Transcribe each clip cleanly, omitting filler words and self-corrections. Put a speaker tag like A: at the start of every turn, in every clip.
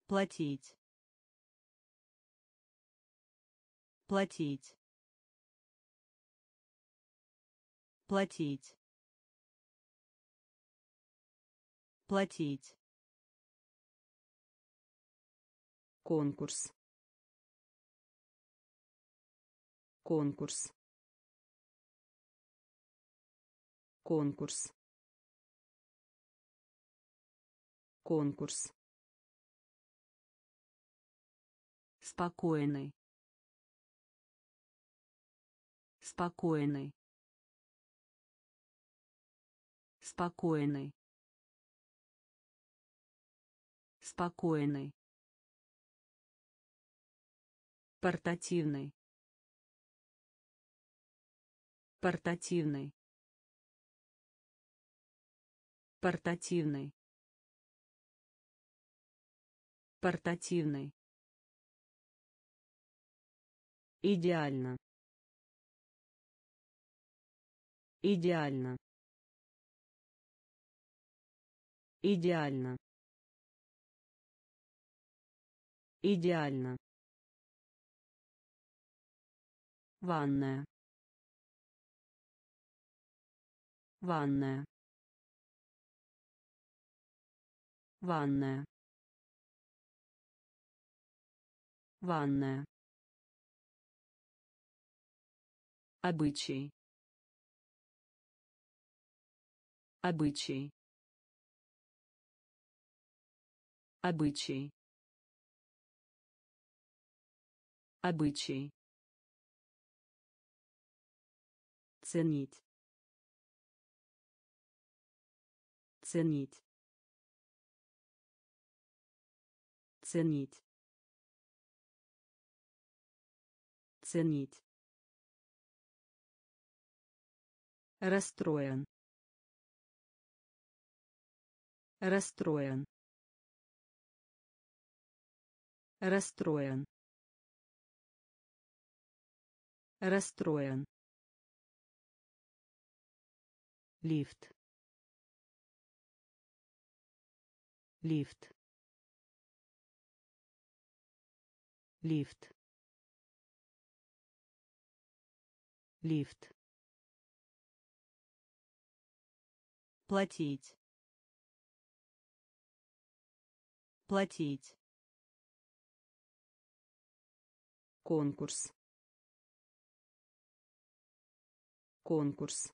A: платить, платить, платить, платить,
B: конкурс, конкурс, конкурс, конкурс,
A: спокойный, спокойный, спокойный, спокойный, портативный, портативный, портативный, портативный,
B: идеально, идеально, идеально, идеально,
A: ванная, ванная, ванная, ванная, обычай, обычай, обычай, обычай, ценить, ценить, ценить, ценить, расстроен, расстроен, расстроен, расстроен, лифт, лифт, лифт, лифт, платить, платить,
B: конкурс, конкурс,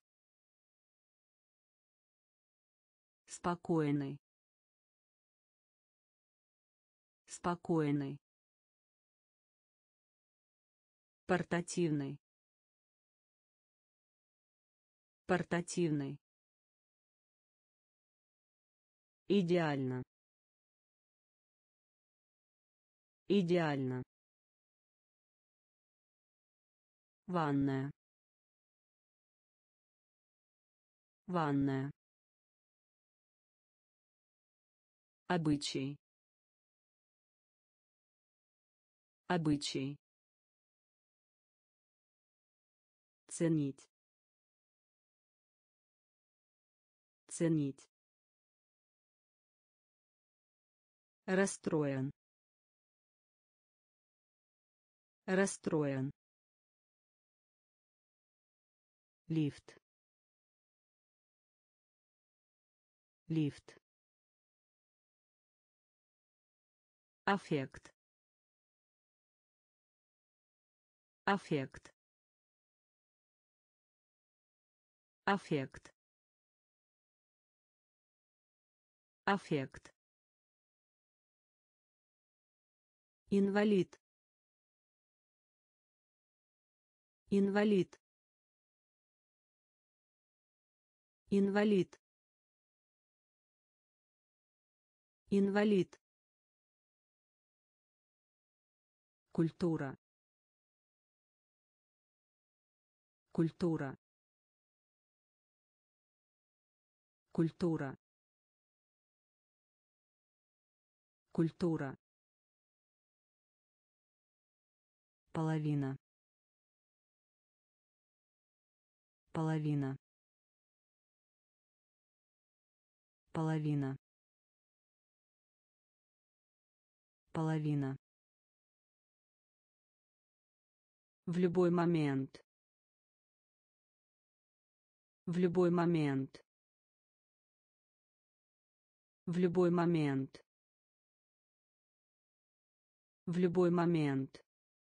A: спокойный, спокойный, портативный, портативный,
B: идеально, идеально,
A: ванная, ванная, обычай, обычай, ценить, ценить, расстроен, расстроен, лифт, лифт, аффект, аффект, аффект, аффект, инвалид, инвалид, инвалид, инвалид, культура, культура, культура, культура, половина, половина, половина, половина,
B: В любой момент. В любой момент. В любой момент. В любой момент.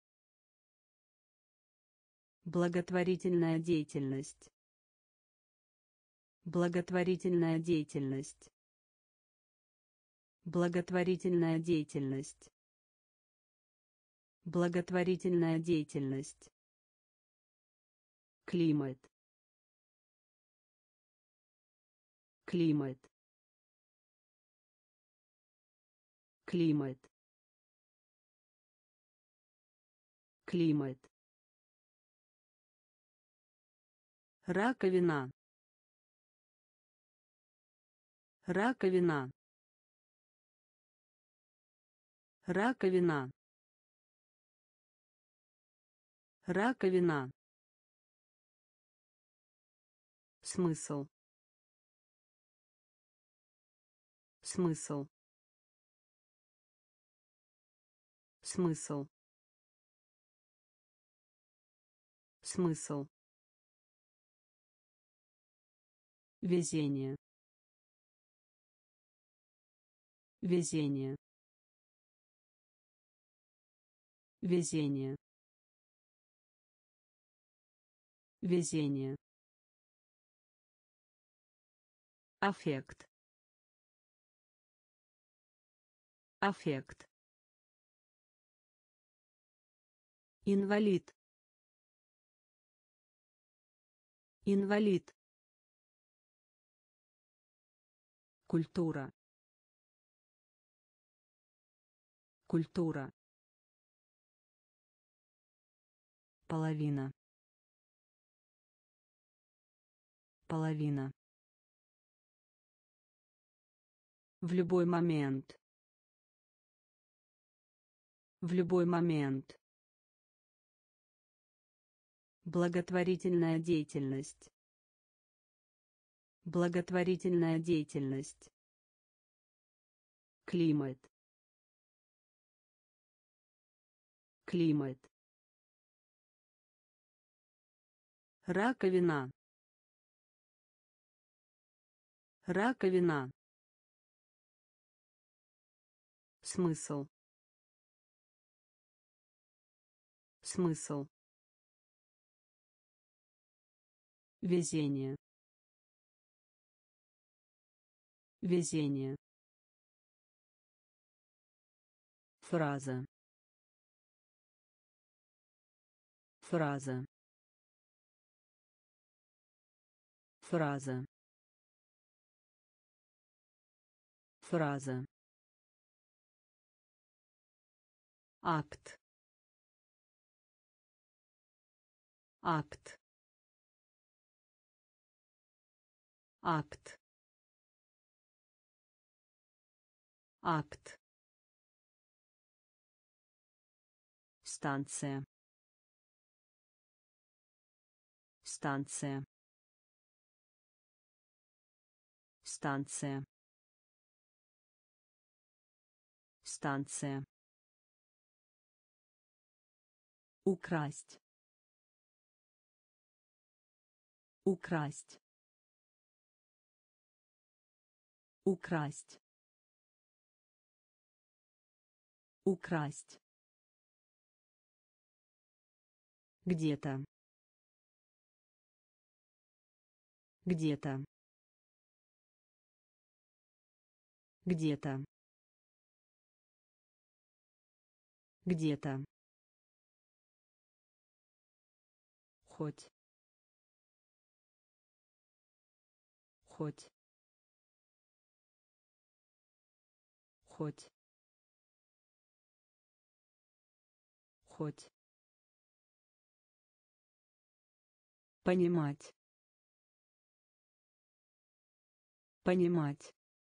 B: Благотворительная деятельность. Благотворительная деятельность. Благотворительная деятельность. Благотворительная деятельность. Климат. Климат. Климат. Климат. Раковина. Раковина. Раковина. Раковина. Смысл. Смысл. Смысл. Смысл. Везение. Везение. Везение. Везение. Аффект. Аффект. Инвалид. Инвалид. Культура. Культура.
A: половина, половина,
B: В любой момент. В любой момент. Благотворительная деятельность. Благотворительная деятельность. Климат. Климат. Раковина. Раковина. Смысл. Смысл. Везение. Везение. Фраза. Фраза. Фраза. Фраза. Акт. Акт. Акт. Акт. Станция. Станция. Станция. Станция. Украсть. Украсть. Украсть. Украсть. Где-то. Где-то. Где-то. Где-то. Хоть. Хоть. Хоть. Хоть. Понимать. Понимать.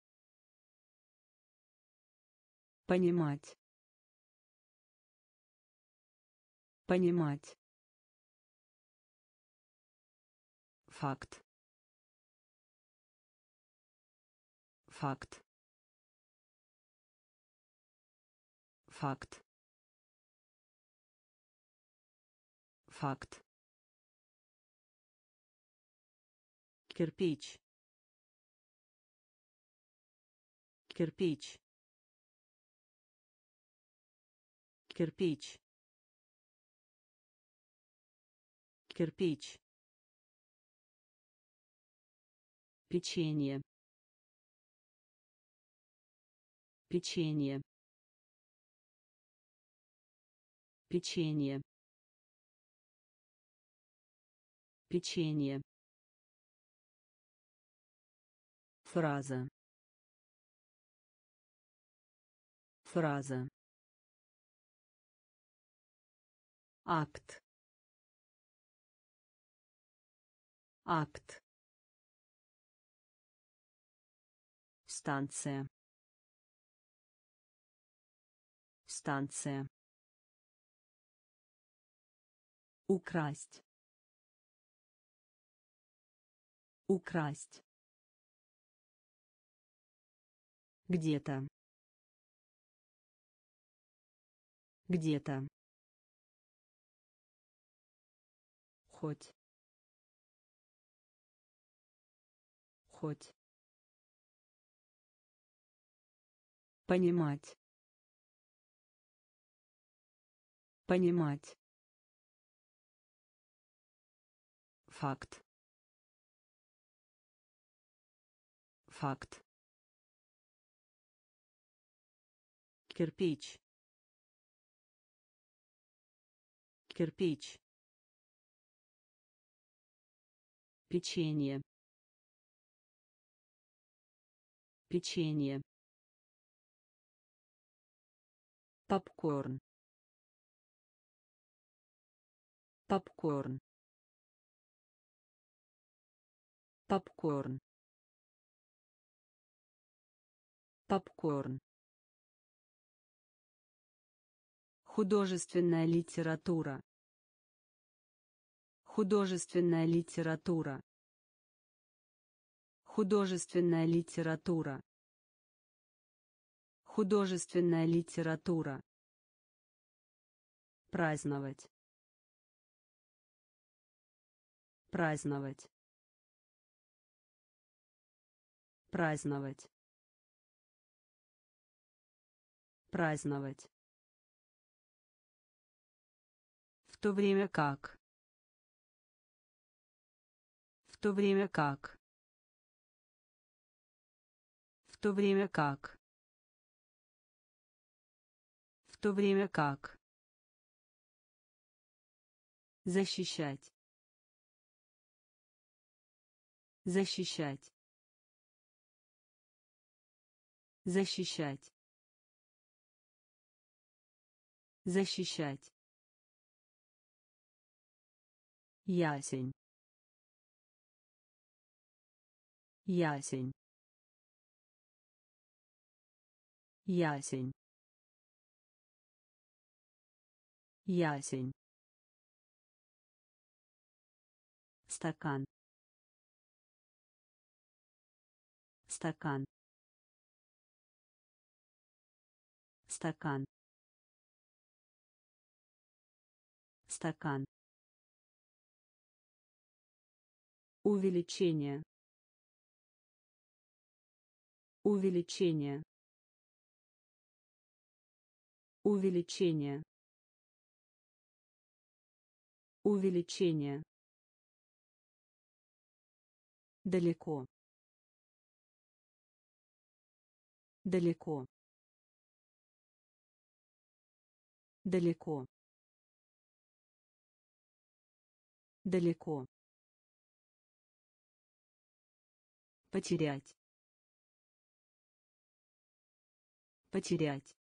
B: Понимать. Понимать. Факт. Факт. Факт. Факт.
A: Кирпич. Кирпич. Кирпич. Кирпич. Печенье. Печенье. Печенье. Печенье. Фраза. Фраза. Акт. Акт. Станция. Станция. Украсть. Украсть. Где-то. Где-то. Хоть. Хоть. Понимать. Понимать. Факт. Факт. Кирпич. Кирпич. Печенье. Печенье. Попкорн. Попкорн. Попкорн. Попкорн. Художественная литература. Художественная литература. Художественная литература. Художественная литература. Праздновать. Праздновать. Праздновать. Праздновать. В то время как. В то время как. В то время как. В то время как. Защищать. Защищать. Защищать. Защищать. Ясень. Ясень. Ясень. Ясень. Стакан. Стакан. Стакан. Стакан. Увеличение. Увеличение. Увеличение. Увеличение. Далеко. Далеко. Далеко. Далеко. Потерять. Потерять.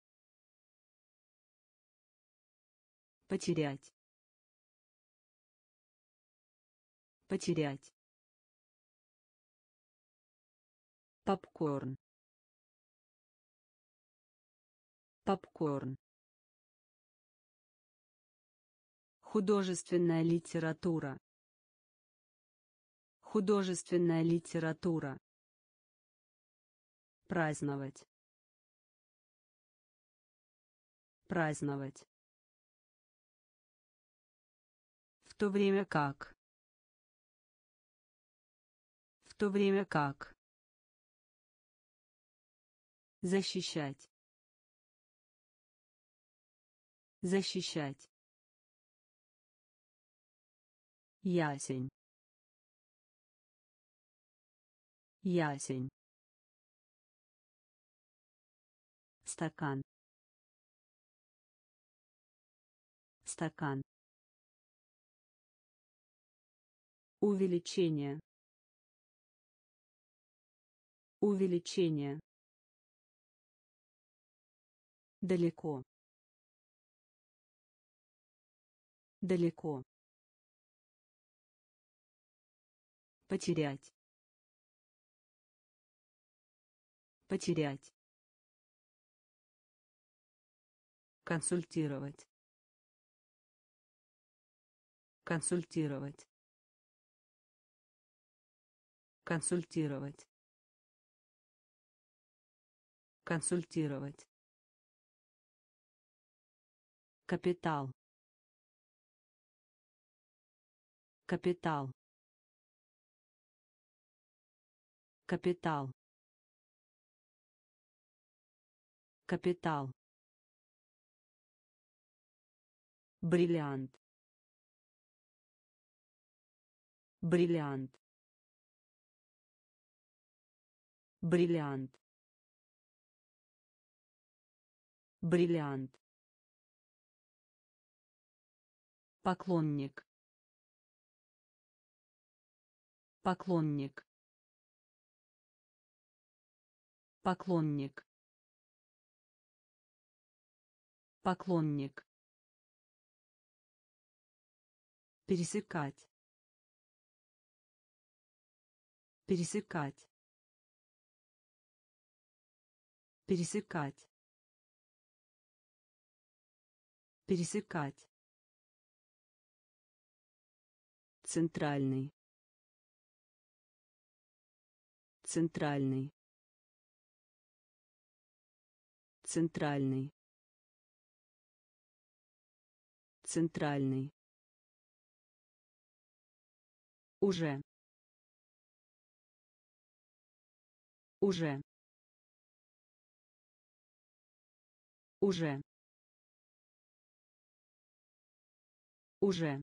A: Потерять. Потерять. Попкорн. Попкорн. Художественная литература. Художественная литература. Праздновать. праздновать,
B: В то время как. В то время как.
A: защищать, защищать, ясень, ясень, стакан, стакан, увеличение, увеличение, далеко, далеко, потерять, потерять, консультировать, консультировать, консультировать, консультировать, капитал, капитал, капитал, капитал, бриллиант, бриллиант, бриллиант, бриллиант, поклонник, поклонник, поклонник, поклонник, пересекать, пересекать, пересекать, пересекать, центральный, центральный, центральный, центральный, уже, уже, уже, уже,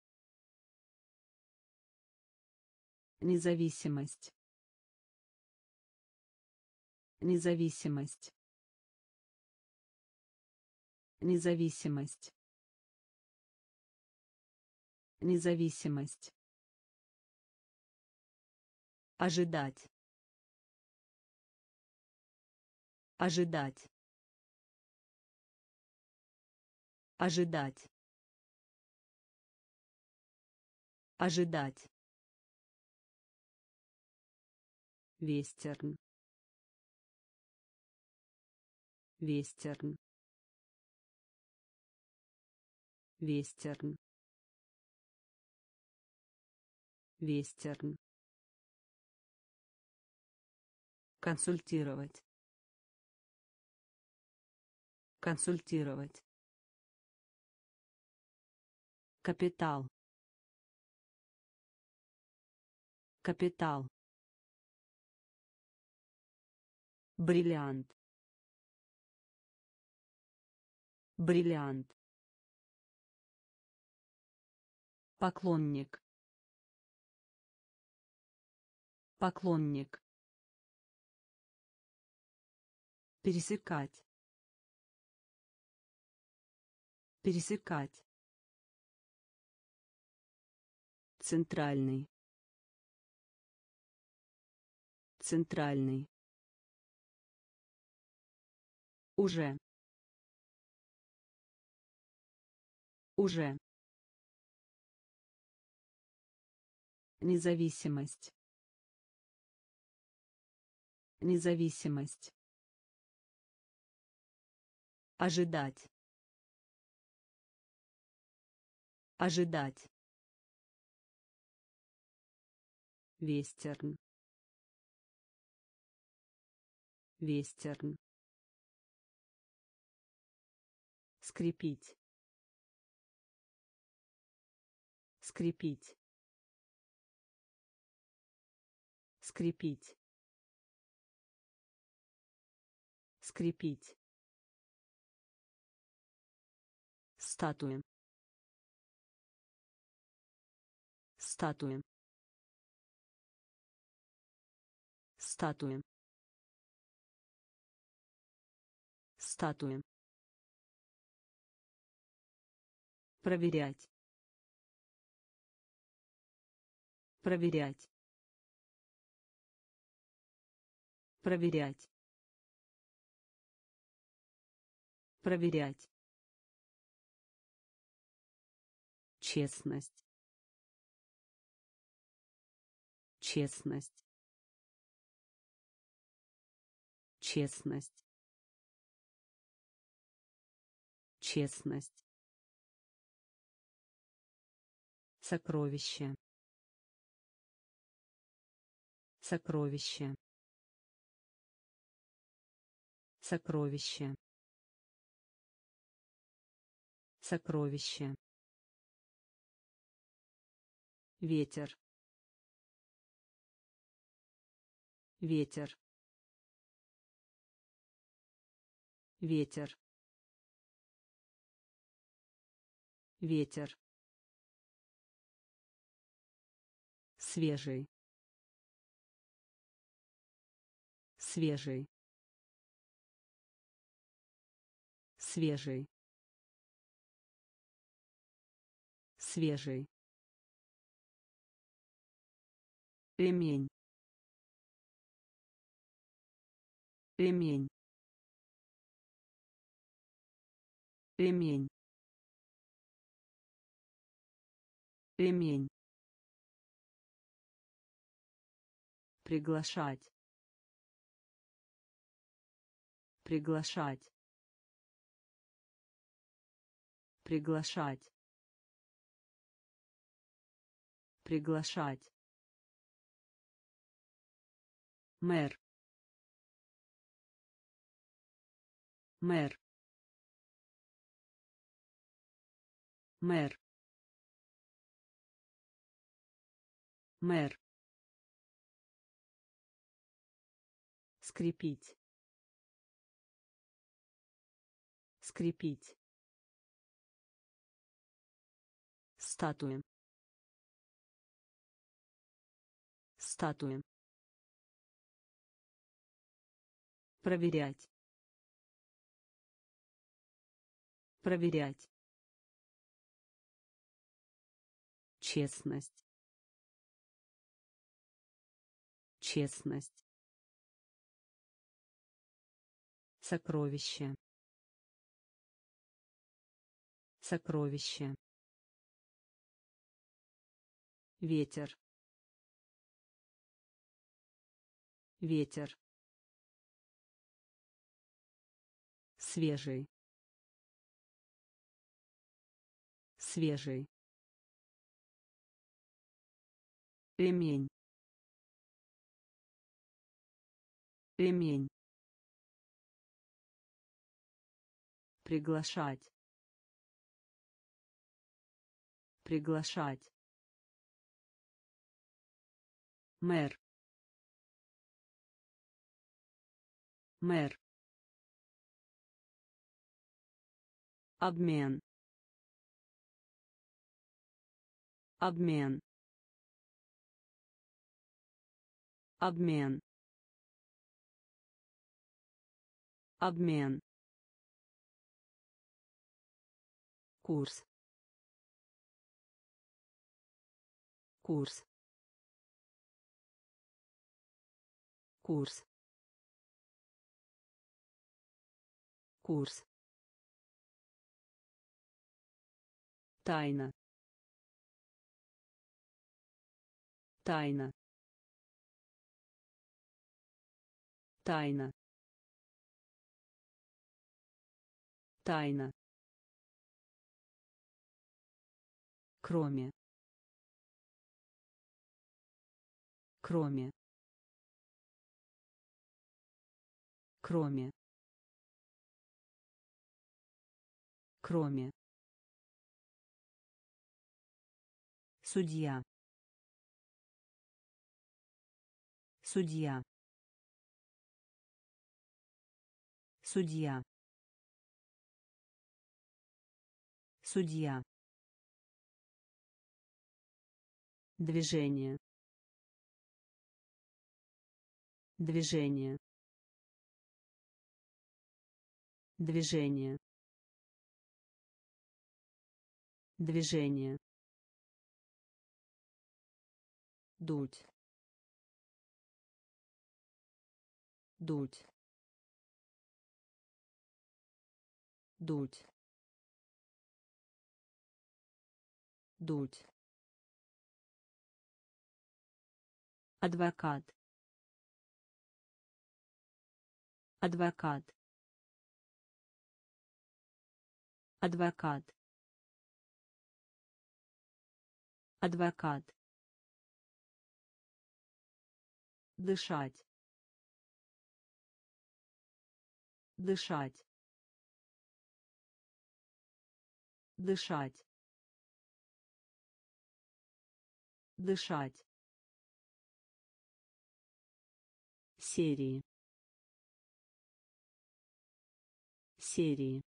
A: независимость, независимость, независимость, независимость, ожидать, ожидать, ожидать, ожидать, вестерн, вестерн, вестерн, вестерн, консультировать, консультировать, капитал, капитал, бриллиант, бриллиант, поклонник, поклонник, пересекать, пересекать, центральный, центральный, уже, уже, независимость, независимость, ожидать, ожидать, вестерн, вестерн, скрепить, скрепить, скрепить, скрепить, статуя, статуя, статуя, статуя, проверять, проверять, проверять, проверять, честность, честность, честность, честность, сокровище, сокровище, сокровище, сокровище, ветер, ветер, ветер, ветер, свежий, свежий, свежий, свежий, ремень, ремень, ремень, ремень, приглашать, приглашать, приглашать, приглашать, мэр, мэр, мэр, мэр, скрепить, скрепить, статуя, статуя, проверять, проверять, честность, честность, сокровище, сокровище, ветер, ветер, свежий, свежий, ремень, ремень, приглашать, приглашать, мэр, мэр, обмен, обмен, обмен, обмен, курс, курс, курс, курс, тайна, тайна, тайна, тайна, кроме, кроме, кроме, кроме,
B: Судья. Судья. Судья. Судья.
A: движение, движение, движение, движение, дуть, дуть, дуть, дуть, адвокат, адвокат, адвокат, адвокат, дышать, дышать, дышать, дышать, серии, серии,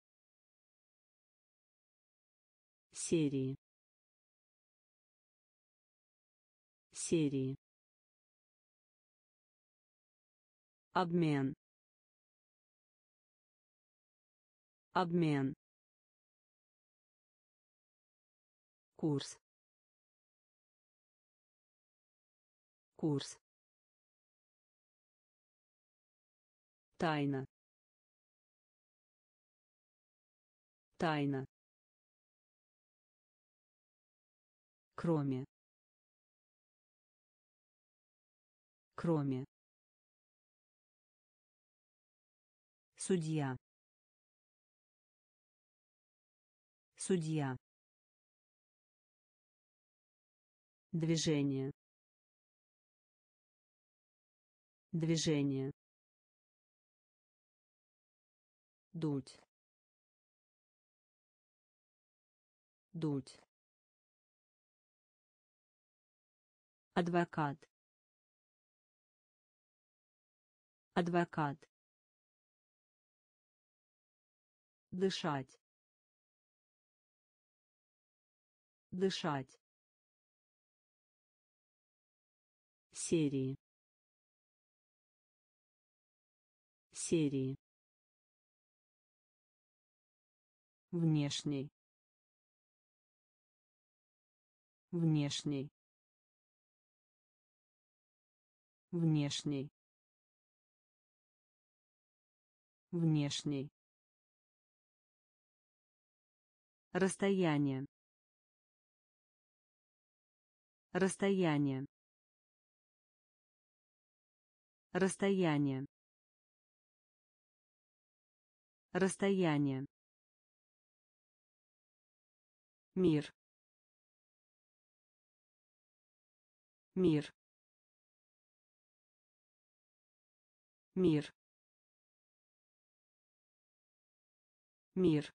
A: серии, серии, обмен, обмен, курс, курс, тайна, тайна, кроме, кроме,
B: Судья. Судья.
A: движение, движение, дуть, дуть,
B: Адвокат. Адвокат.
A: дышать, дышать, серии, серии, внешний, внешний, внешний, внешний,
B: Расстояние. Расстояние. Расстояние. Расстояние.
A: мир, мир, мир, мир,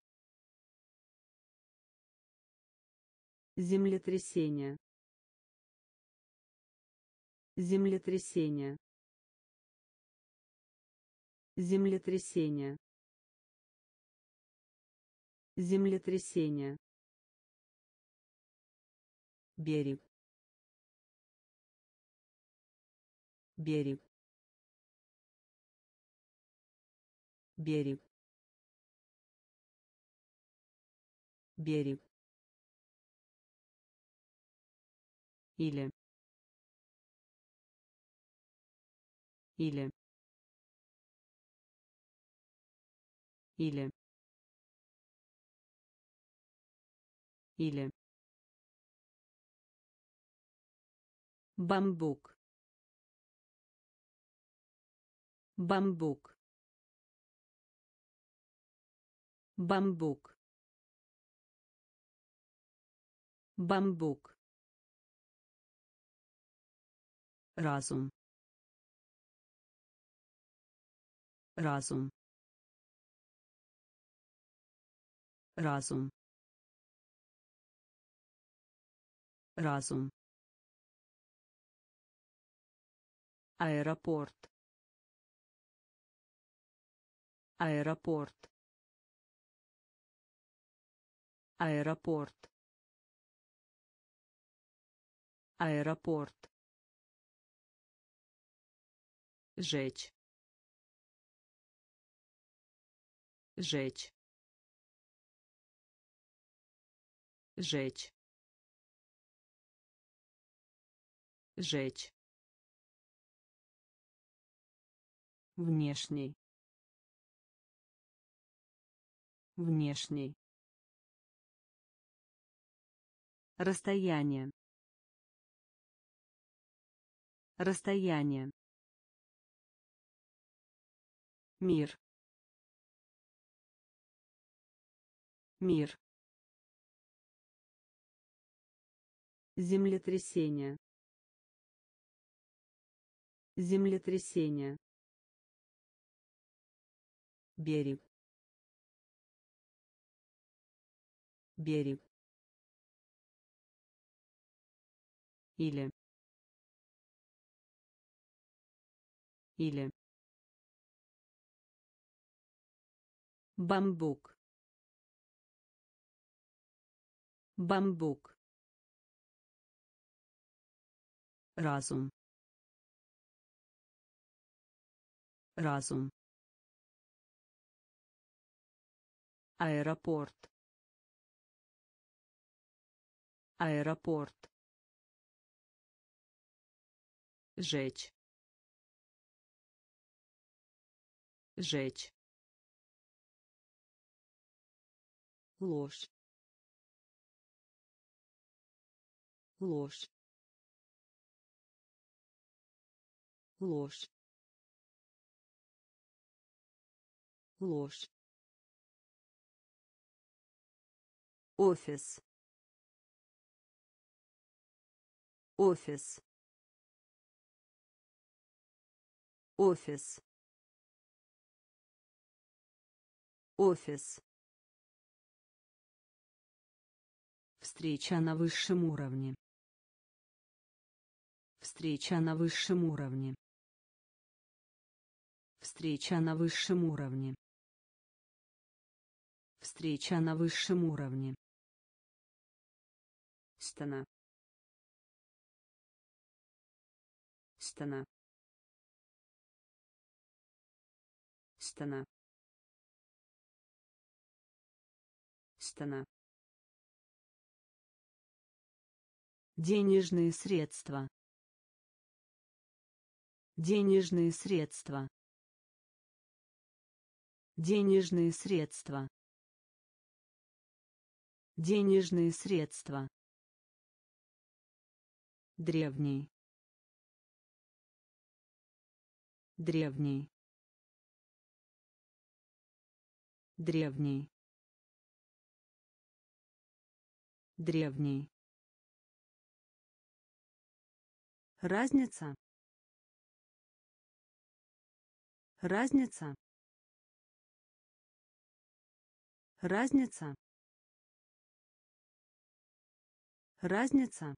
A: землетрясение, землетрясение, землетрясение, землетрясение, берег, берег, берег, берег, или, или, или, или, бамбук, бамбук, бамбук, бамбук, разум, разум, разум, разум, аэропорт, аэропорт, аэропорт, аэропорт, жечь, жечь, жечь, жечь, внешний, внешний,
B: расстояние, расстояние,
A: мир, мир,
B: землетрясение, землетрясение,
A: берег, берег,
B: или, или,
A: бамбук, бамбук, разум, разум, аэропорт, аэропорт, жечь, жечь, ложь, ложь, ложь, ложь, офис, офис, офис, офис, встреча на высшем уровне, встреча на высшем уровне, встреча на высшем уровне, встреча на высшем уровне, стена, стена, стена, стена, денежные средства, денежные средства, денежные средства, денежные средства, древний, древний, древний, древний, разница, разница, разница, разница,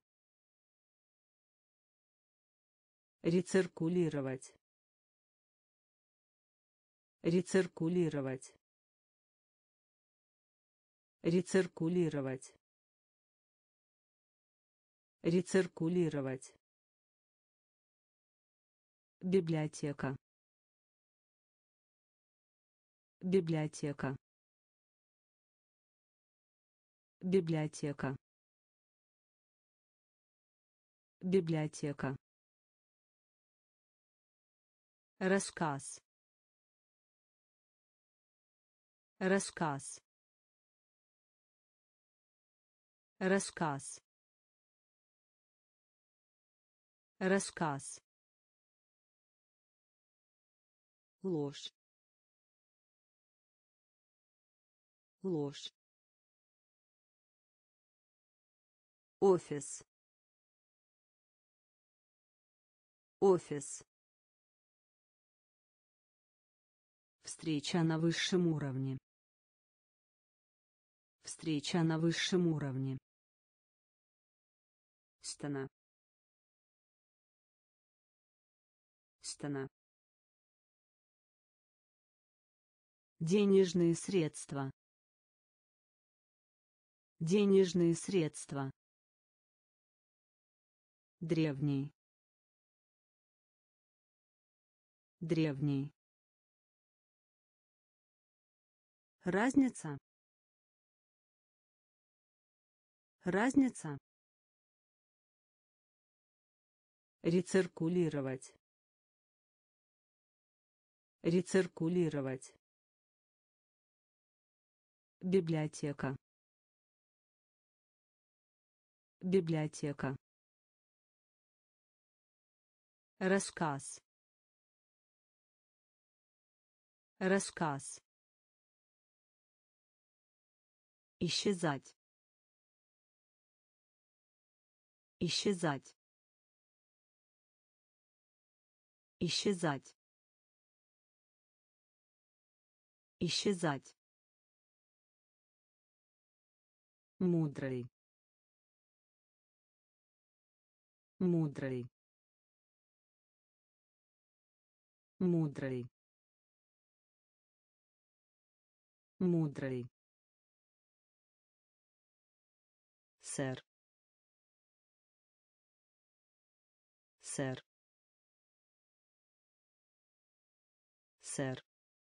A: рециркулировать, рециркулировать, рециркулировать, рециркулировать, библиотека, библиотека, библиотека, библиотека, рассказ, рассказ, рассказ, рассказ, ложь, ложь, офис, офис, встреча на высшем уровне, Встреча на высшем уровне.
B: Стена. Стена.
A: Денежные средства. Денежные средства. Древний. Древний. Разница. Разница. Рециркулировать. Рециркулировать. Библиотека. Библиотека. Рассказ. Рассказ. Исчезать. Исчезать. Исчезать. Исчезать. Мудрый. Мудрый. Мудрый. Мудрый. Сэр. Сэр. Сэр.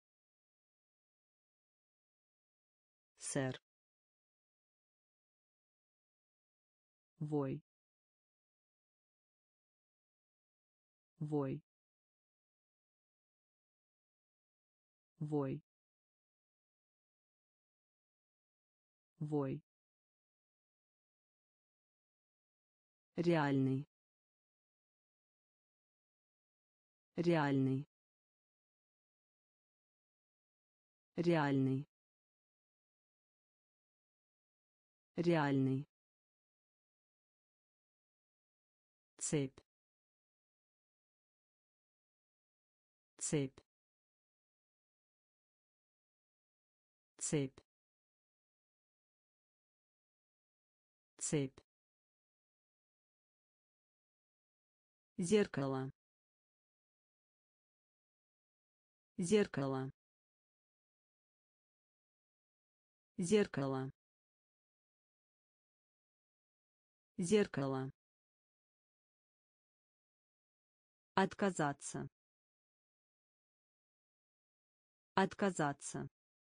A: Сэр. Вой. Вой. Вой. Вой. Реальный. Реальный. Реальный. Реальный. Цепь. Цепь. Цепь. Цепь. Зеркало. Зеркало. Зеркало. Зеркало. Отказаться. Отказаться.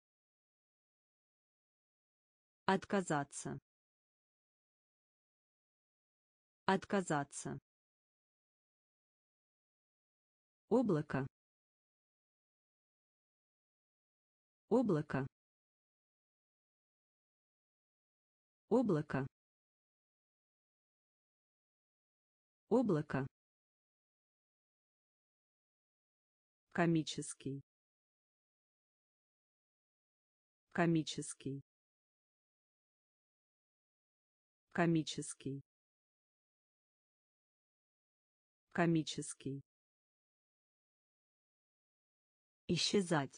A: Отказаться. Отказаться. Облако. Облако. Облако. Облако. Комический. Комический. Комический. Комический. Исчезать.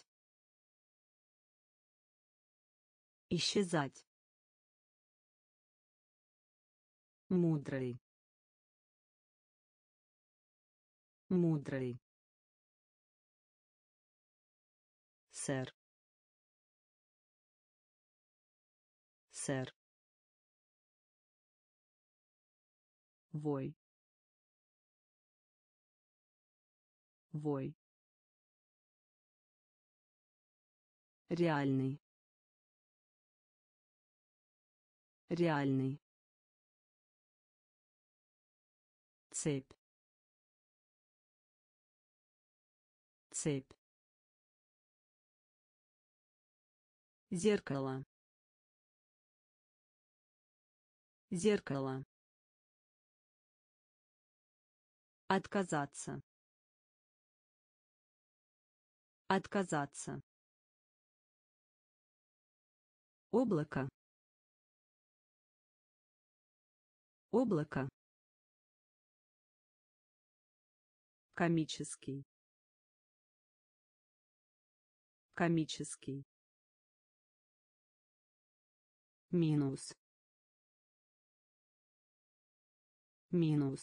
A: Исчезать. Мудрый. Мудрый. Сэр. Сэр. Вой. Вой. Реальный. Реальный. Цепь. Цепь. Зеркало. Зеркало. Отказаться. Отказаться. Облако. Облако. Комический. Комический. минус, минус,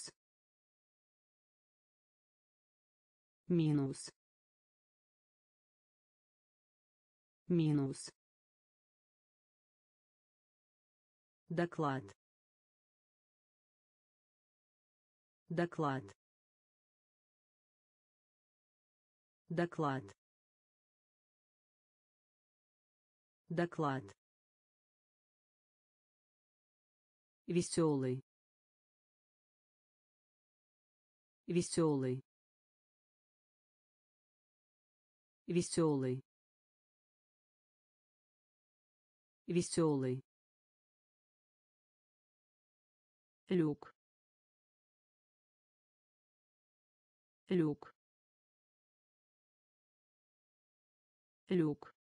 A: минус, минус, доклад, доклад, доклад, доклад, веселый, веселый, веселый, веселый, люк, люк, люк,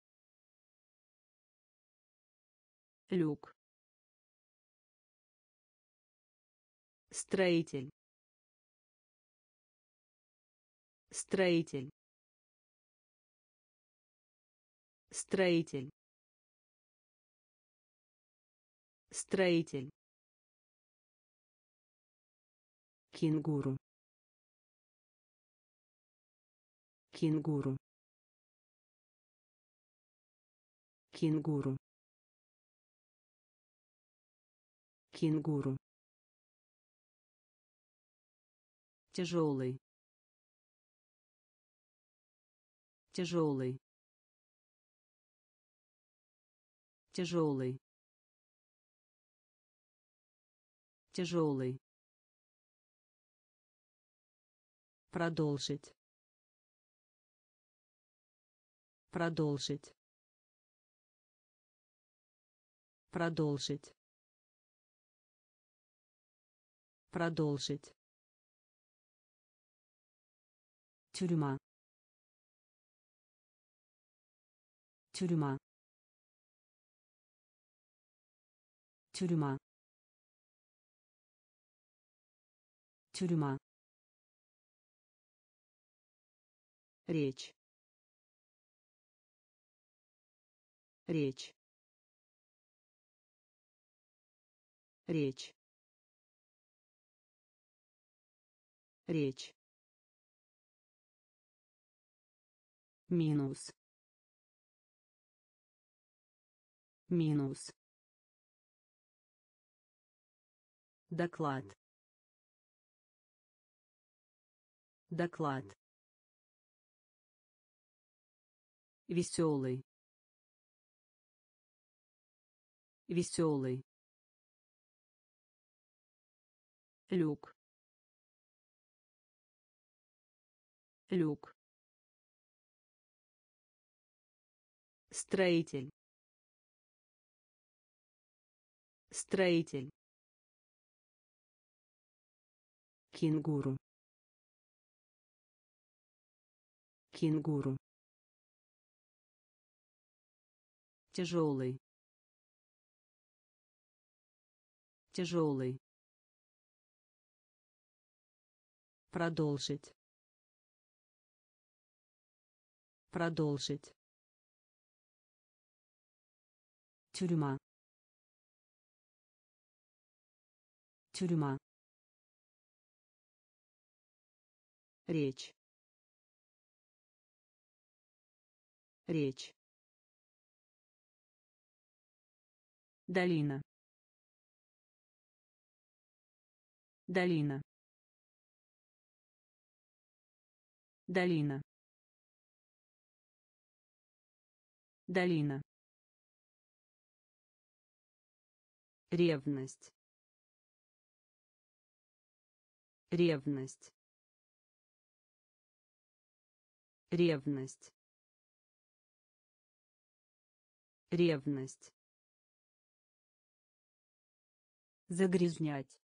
A: люк, строитель, строитель, строитель, строитель, кенгуру, кенгуру, кенгуру, кенгуру, тяжелый, тяжелый, тяжелый, тяжелый, продолжить, продолжить, продолжить, продолжить, тюрьма, тюрьма, тюрьма, тюрьма, речь, речь, речь, речь, минус, минус, доклад, доклад, веселый, веселый, люк, люк, строитель, строитель, кенгуру, кенгуру, тяжелый, тяжелый, продолжить, продолжить, тюрьма, тюрьма, речь, речь, долина, долина, долина, долина, ревность, ревность, ревность, ревность, загрязнять,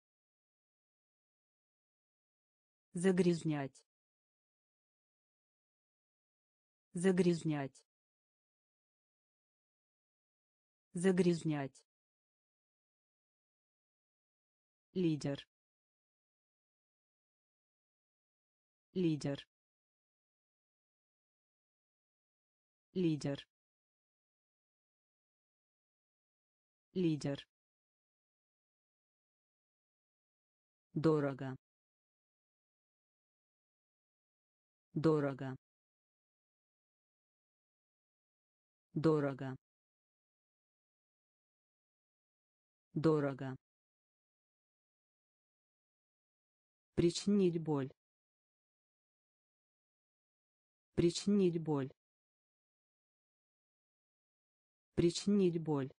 A: загрязнять, загрязнять, загрязнять, лидер, лидер, лидер, лидер,
B: дорого, дорого, дорого, дорого,
A: причинить боль, причинить боль, причинить боль,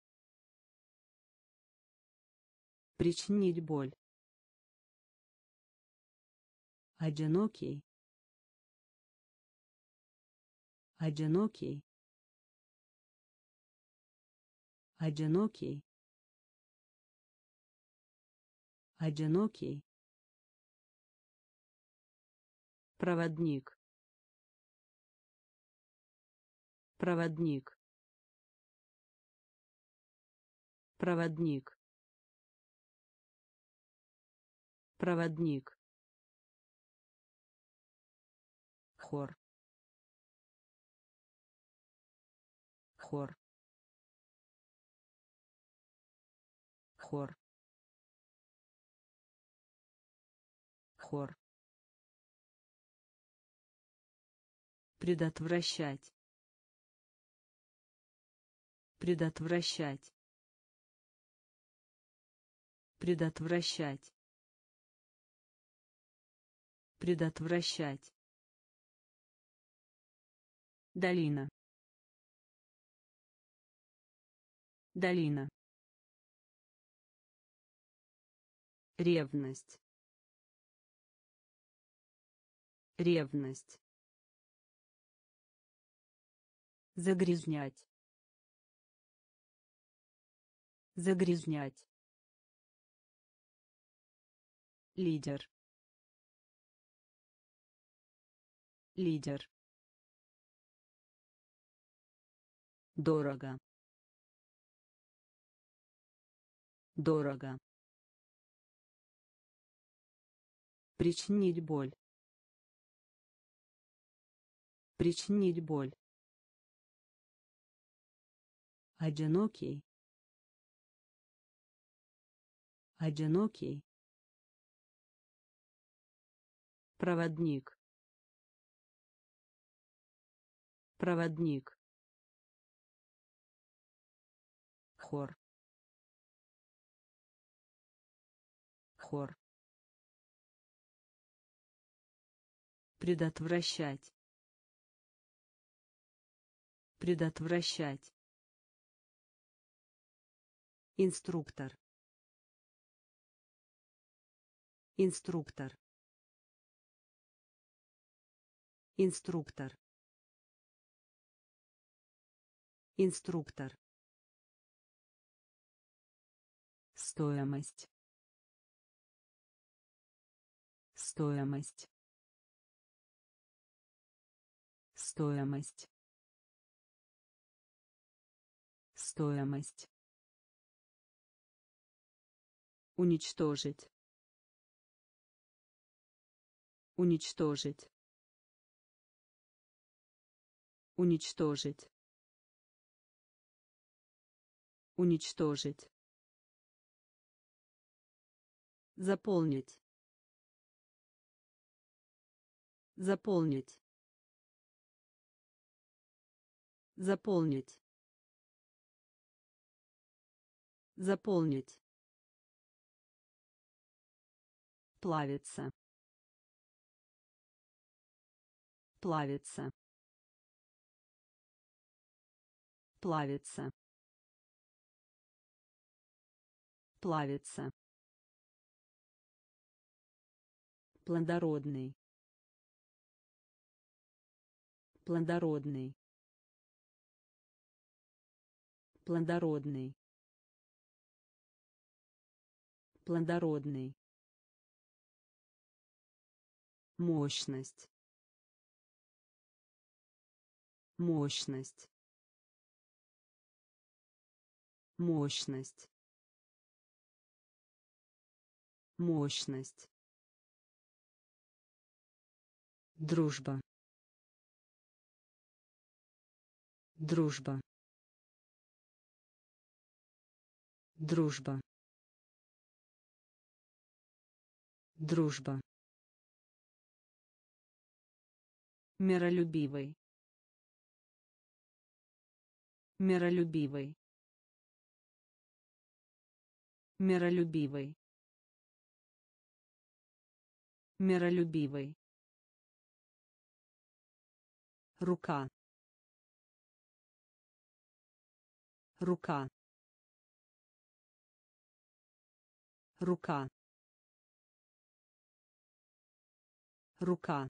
A: причинить боль, одинокий, одинокий, одинокий, одинокий, проводник, проводник, проводник, проводник, хор, хор, хор, хор, предотвращать, предотвращать, предотвращать, предотвращать, долина, долина, ревность, ревность, загрязнять, загрязнять, лидер, лидер,
B: дорого, дорого,
A: причинить боль, причинить боль, одинокий, одинокий, проводник, проводник, хор, хор, предотвращать, предотвращать, инструктор, инструктор, инструктор, инструктор, стоимость, стоимость, стоимость, стоимость, уничтожить, уничтожить, уничтожить, уничтожить, заполнить, заполнить, заполнить, заполнить, плавиться, плавиться, плавиться, плавиться, плодородный, плодородный, плодородный, плодородный, мощность, мощность, мощность, мощность, дружба, дружба, Дружба. Дружба. Миролюбивый. Миролюбивый. Миролюбивый. Миролюбивый. Рука. Рука. Рука. Рука.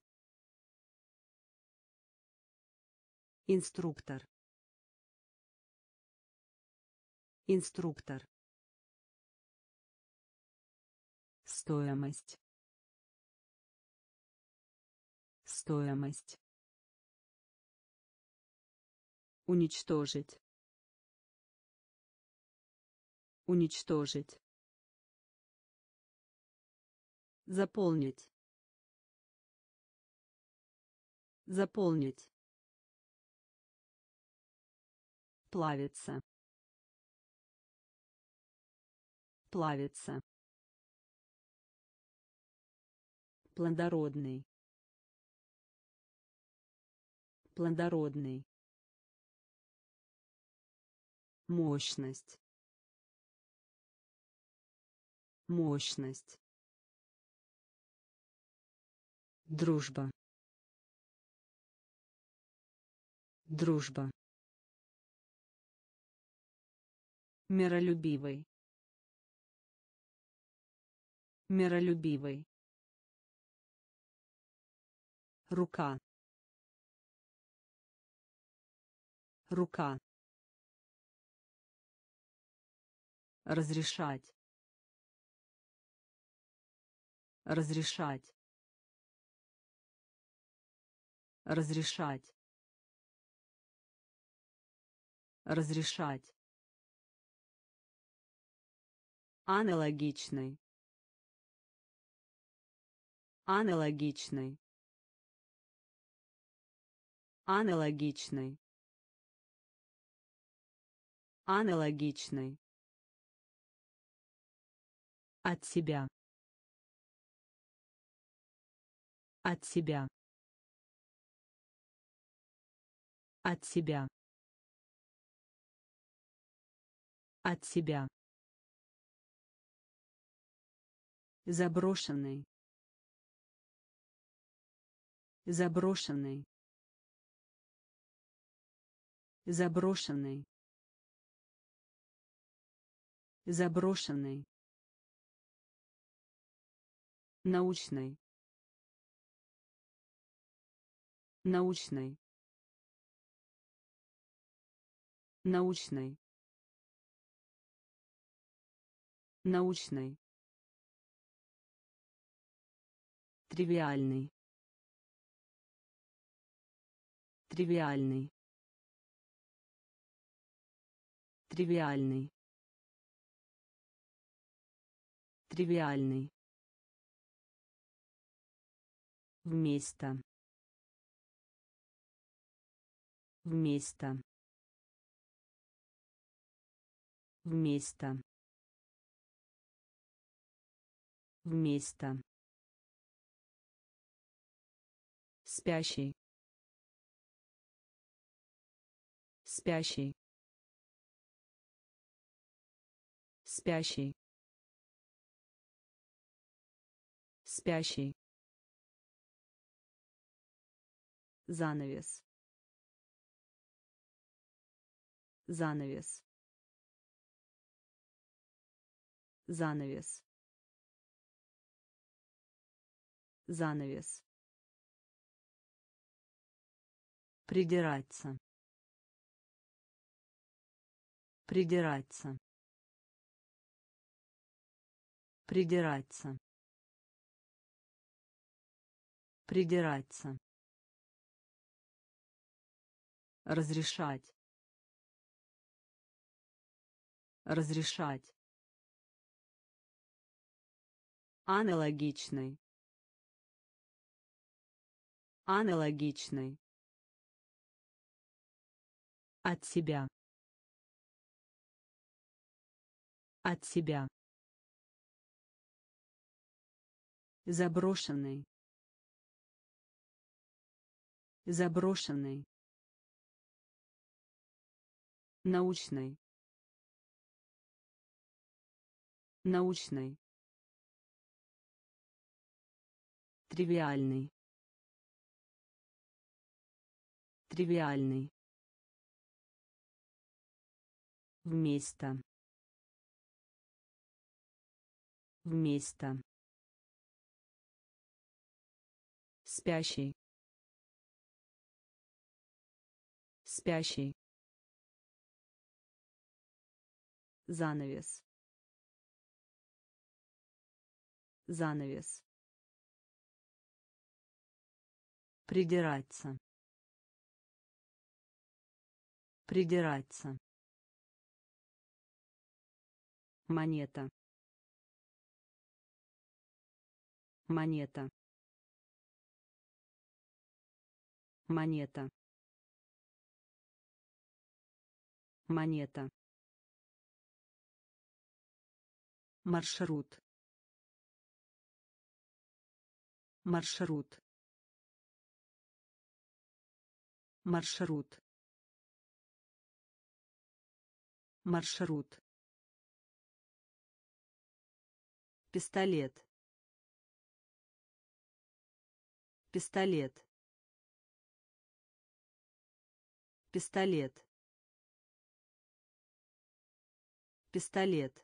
A: Инструктор. Инструктор. Стоимость. Стоимость. Уничтожить. Уничтожить. Заполнить. Заполнить. Плавиться. Плавиться. Плодородный. Плодородный. Мощность. Мощность. Дружба. Дружба. Миролюбивый. Миролюбивый. Рука. Рука. Разрешать. Разрешать. Разрешать. Разрешать. Аналогичный. Аналогичный. Аналогичный. Аналогичный. От себя. От себя. От себя. От себя. Заброшенный. Заброшенный. Заброшенный. Заброшенный. Научный. Научный. Научный. Научный. Тривиальный. Тривиальный. Тривиальный. Тривиальный. Вместо. Вместо. Вместо. Вместо. Спящий. Спящий. Спящий. Спящий. Занавес. Занавес. Занавес. Занавес. Придираться. Придираться. Придираться. Придираться. Разрешать. Разрешать. Аналогичный. Аналогичный. От себя. От себя. Заброшенный. Заброшенный. Научный. Научный. Тривиальный. Тривиальный. Вместо. Вместо. Спящий. Спящий. Занавес. Занавес. Придираться. Придираться. Монета. Монета. Монета. Монета. Маршрут. Маршрут. Маршрут. Маршрут. Пистолет. Пистолет. Пистолет. Пистолет.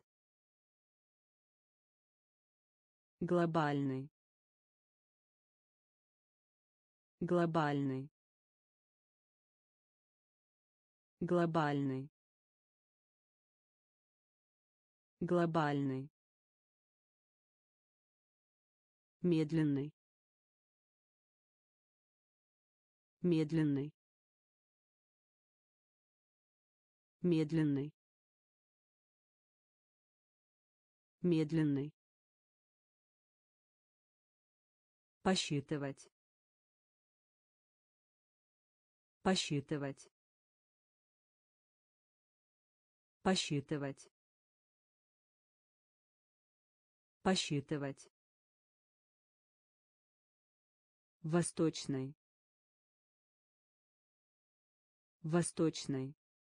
A: Глобальный. Глобальный. Глобальный. Глобальный. Медленный. Медленный. Медленный. Медленный. Посчитывать. Посчитывать. Посчитывать. Посчитывать. Восточный. Восточный.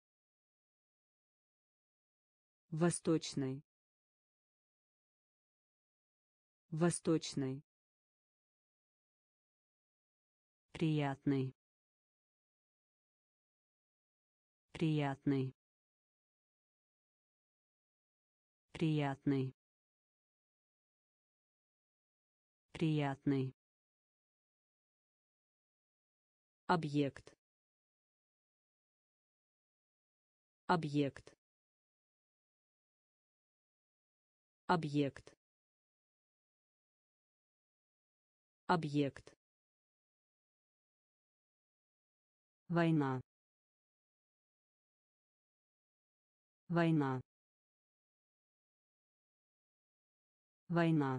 A: Восточный. Восточный. Приятный. Приятный. Приятный. Приятный. Объект. Объект. Объект. Объект. Война. Война. Война.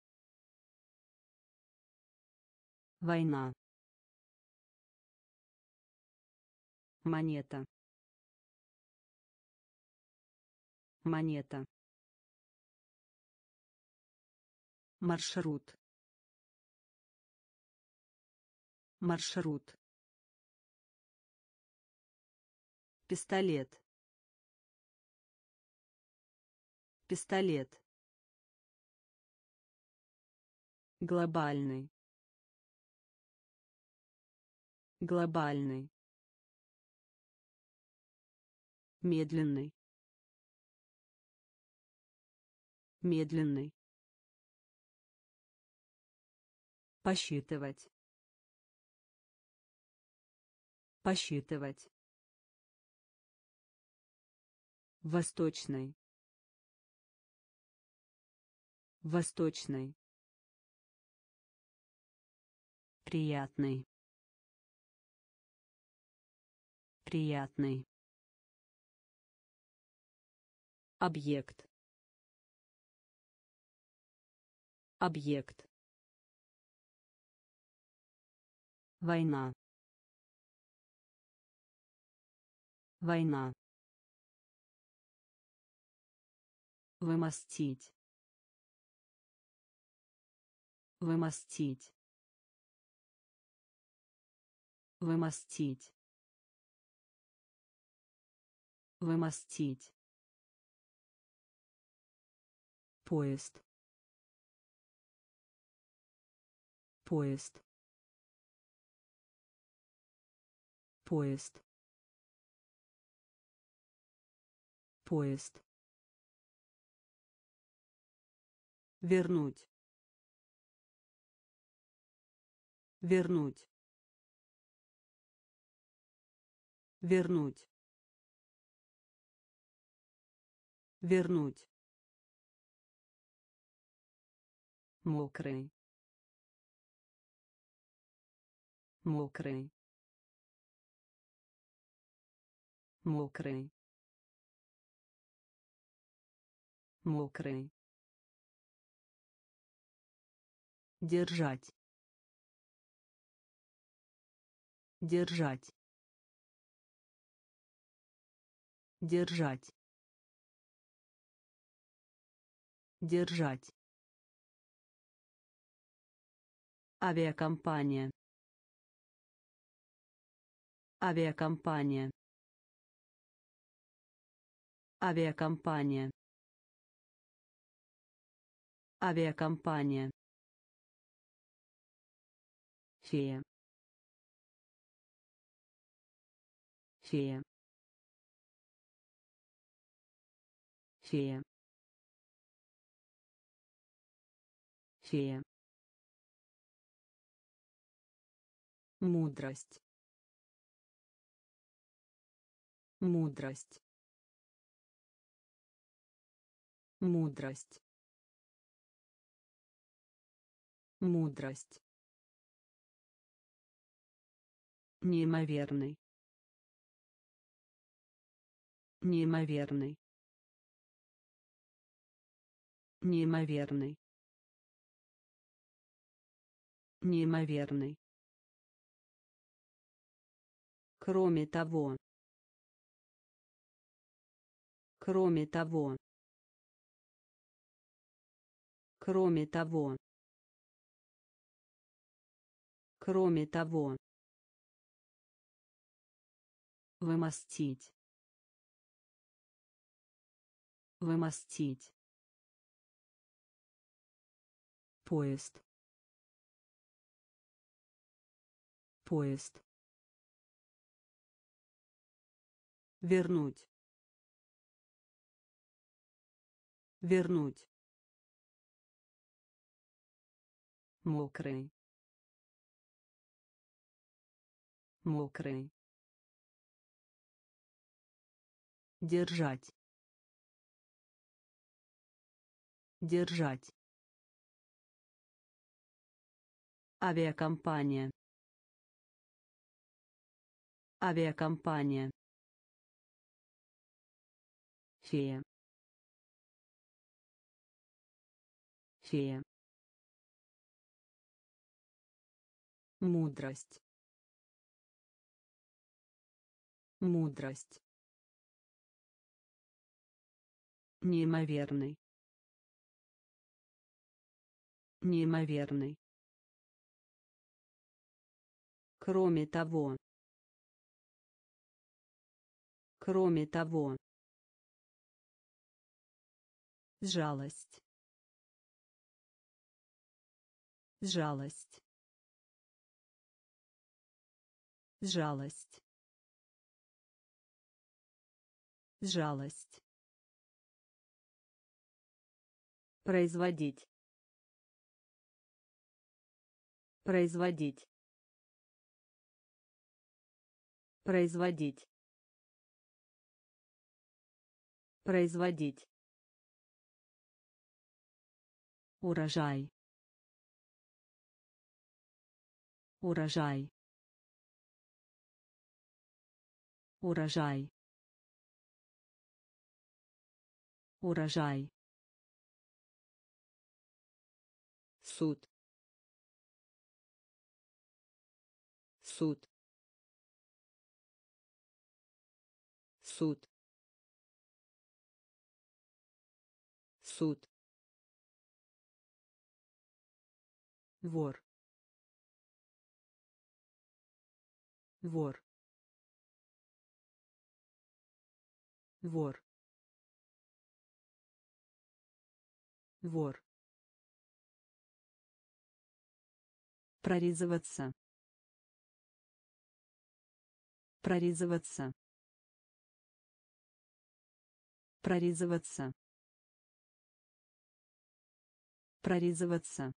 A: Война. Монета. Монета. Маршрут. Маршрут. Пистолет. Пистолет. Глобальный. Глобальный. Медленный. Медленный. Посчитывать. Посчитывать. Восточный. Восточный. Приятный. Приятный. Объект. Объект. Война. Война. Вымостить. Вымостить. Вымостить. Вымостить. Поезд. Поезд. Поезд. Поезд. Вернуть. Вернуть. Вернуть. Вернуть. Мокрый. Мокрый. Мокрый. Мокрый. Держать. Держать. Держать. Держать. Авиакомпания. Авиакомпания. Авиакомпания. Авиакомпания. Фея. Фея. Фея. Фея. Мудрость. Мудрость. Мудрость. Мудрость. Неимоверный. Неимоверный. Неимоверный. Неимоверный. Кроме того. Кроме того. Кроме того. Кроме того. Вымостить. Вымостить. Поезд. Поезд. Вернуть. Вернуть. Мокрый. Мокрый. Держать. Держать. Авиакомпания. Авиакомпания. Фея. Фея. Мудрость. Мудрость. Неимоверный. Неимоверный. Кроме того. Кроме того. Жалость. Жалость. Жалость. Жалость. Производить. Производить. Производить. Производить. Урожай. Урожай. Урожай. Урожай. Суд. Суд. Суд. суд, вор, вор, вор, вор, прорезываться, прорезываться, прорезываться, прорезываться,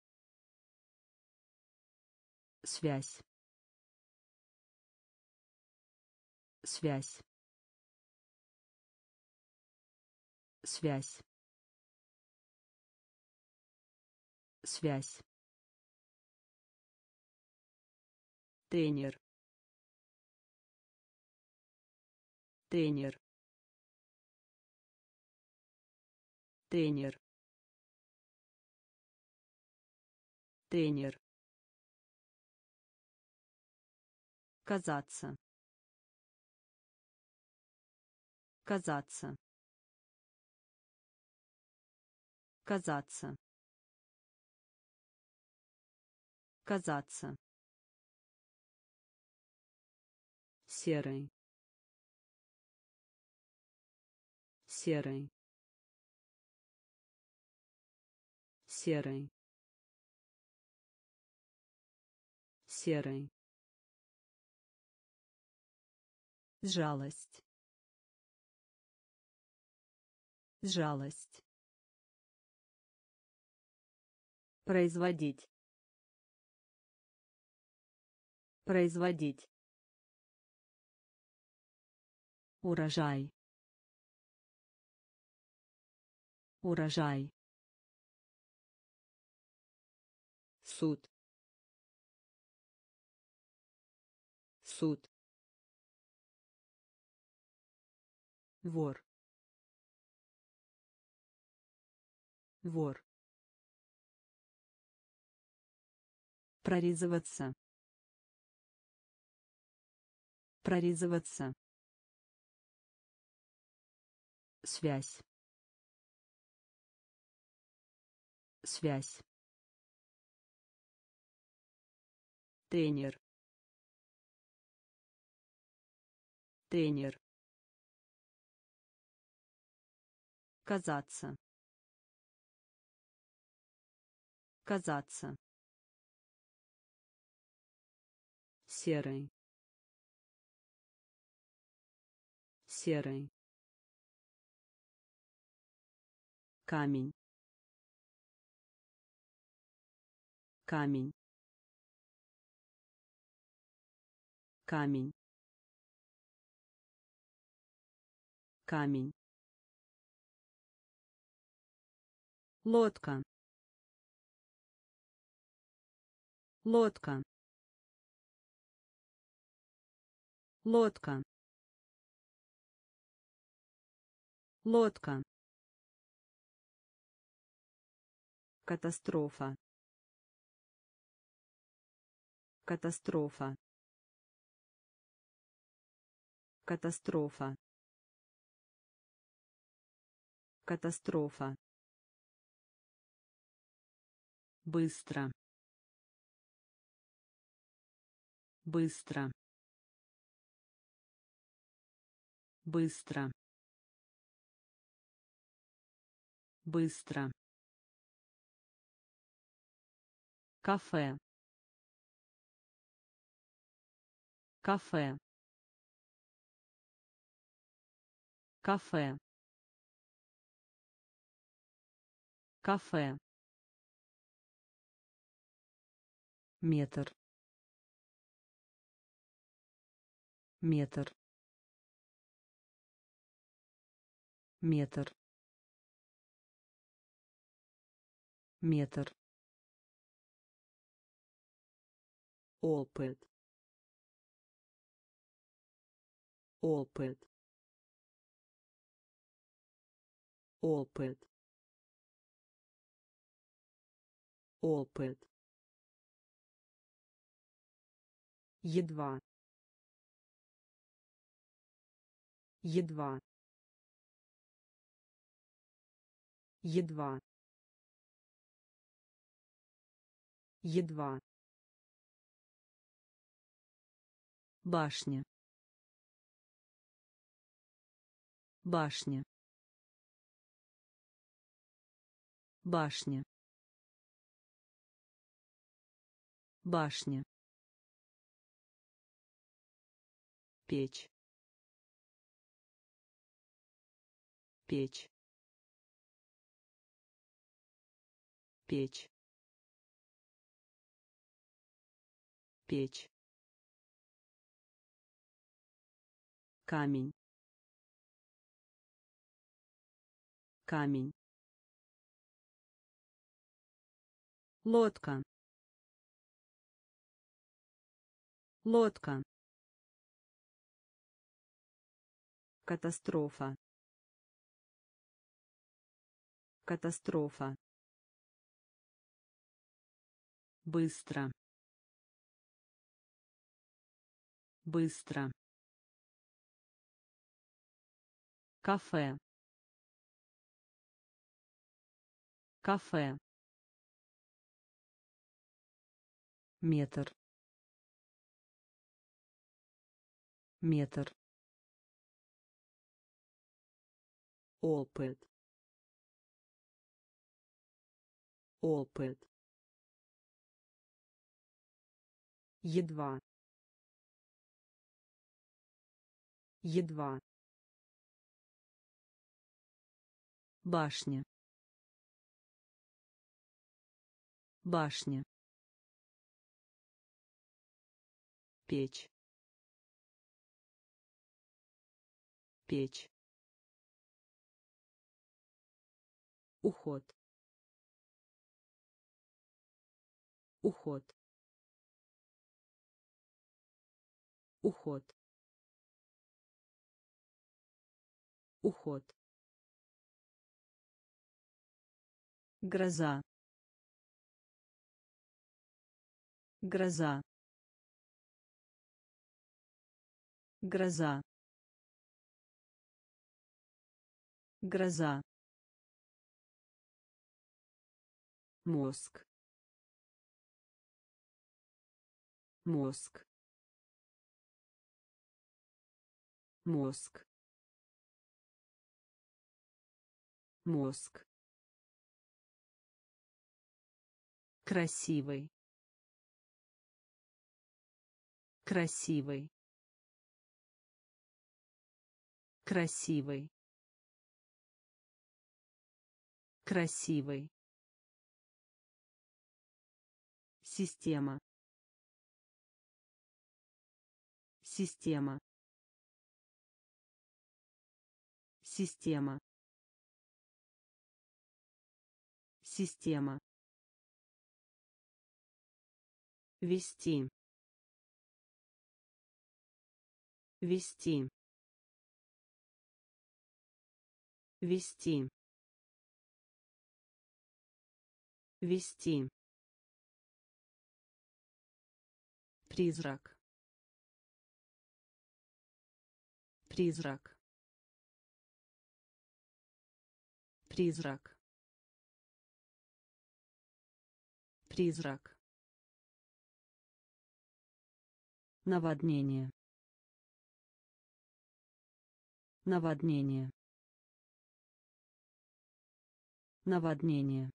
A: связь, связь, связь, связь, тренер, тренер, тренер, тренер, казаться, казаться, казаться, казаться, серый, серый, серый, серый, жалость, жалость, производить, производить, урожай, урожай, суд, суд, вор, вор, прорезываться, прорезываться, связь, связь, тренер, тренер, казаться, казаться, серый, серый, камень, камень, камень, камень, лодка, лодка, лодка, лодка, катастрофа, катастрофа, катастрофа, катастрофа, быстро, быстро, быстро, быстро, кафе, кафе, кафе, кафе, метр, метр, метр, метр, опыт, опыт, опыт, опыт, едва, едва, едва, едва,
B: башня, башня, башня, башня, печь, печь, печь, печь, камень, камень, лодка, лодка, катастрофа, катастрофа, быстро, быстро, кафе, кафе, метр, метр,
A: опыт, опыт, едва, едва,
B: башня, башня, печь, печь, уход, уход, уход, уход, гроза, гроза, гроза, гроза,
A: мозг, мозг, мозг, мозг,
B: красивый, красивый, красивый, красивый,
A: система, система, система, система, вести, вести, вести, вести, призрак, призрак, призрак, призрак,
B: наводнение, наводнение, наводнение,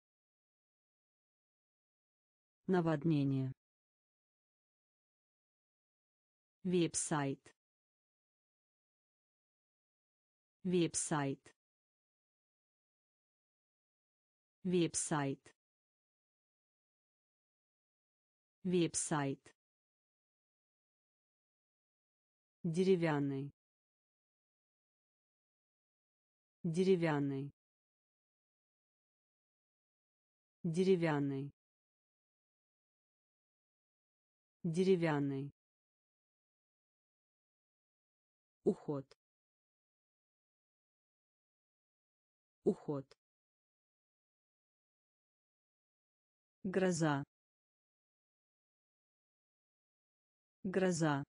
B: наводнение,
A: веб-сайт, веб-сайт, веб-сайт, веб-сайт, деревянный, деревянный, деревянный, деревянный, уход, уход,
B: гроза, гроза,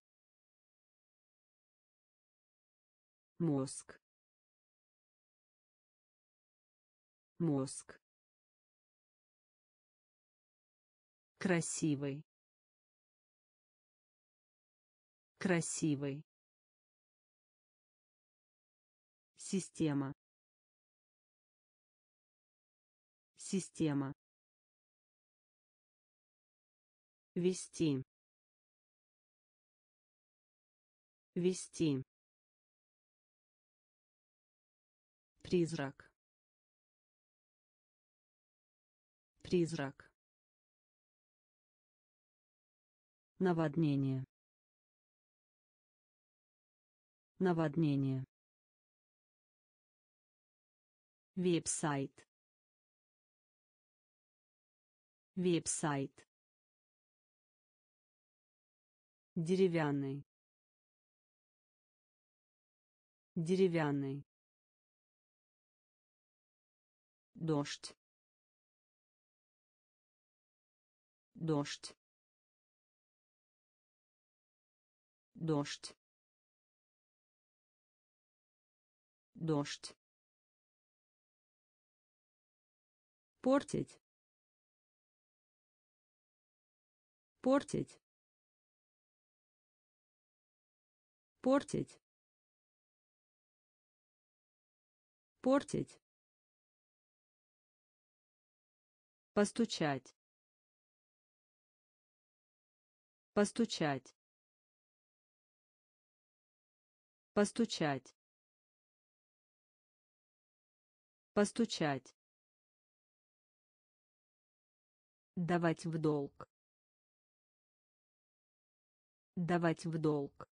A: мозг, мозг, красивый, красивый, система, система, вести, вести, призрак, призрак,
B: Наводнение. Наводнение.
A: веб-сайт, веб-сайт, деревянный, деревянный, дождь, дождь, дождь, дождь, портить, портить, портить, портить, постучать, постучать, постучать, постучать, давать в долг, давать в долг,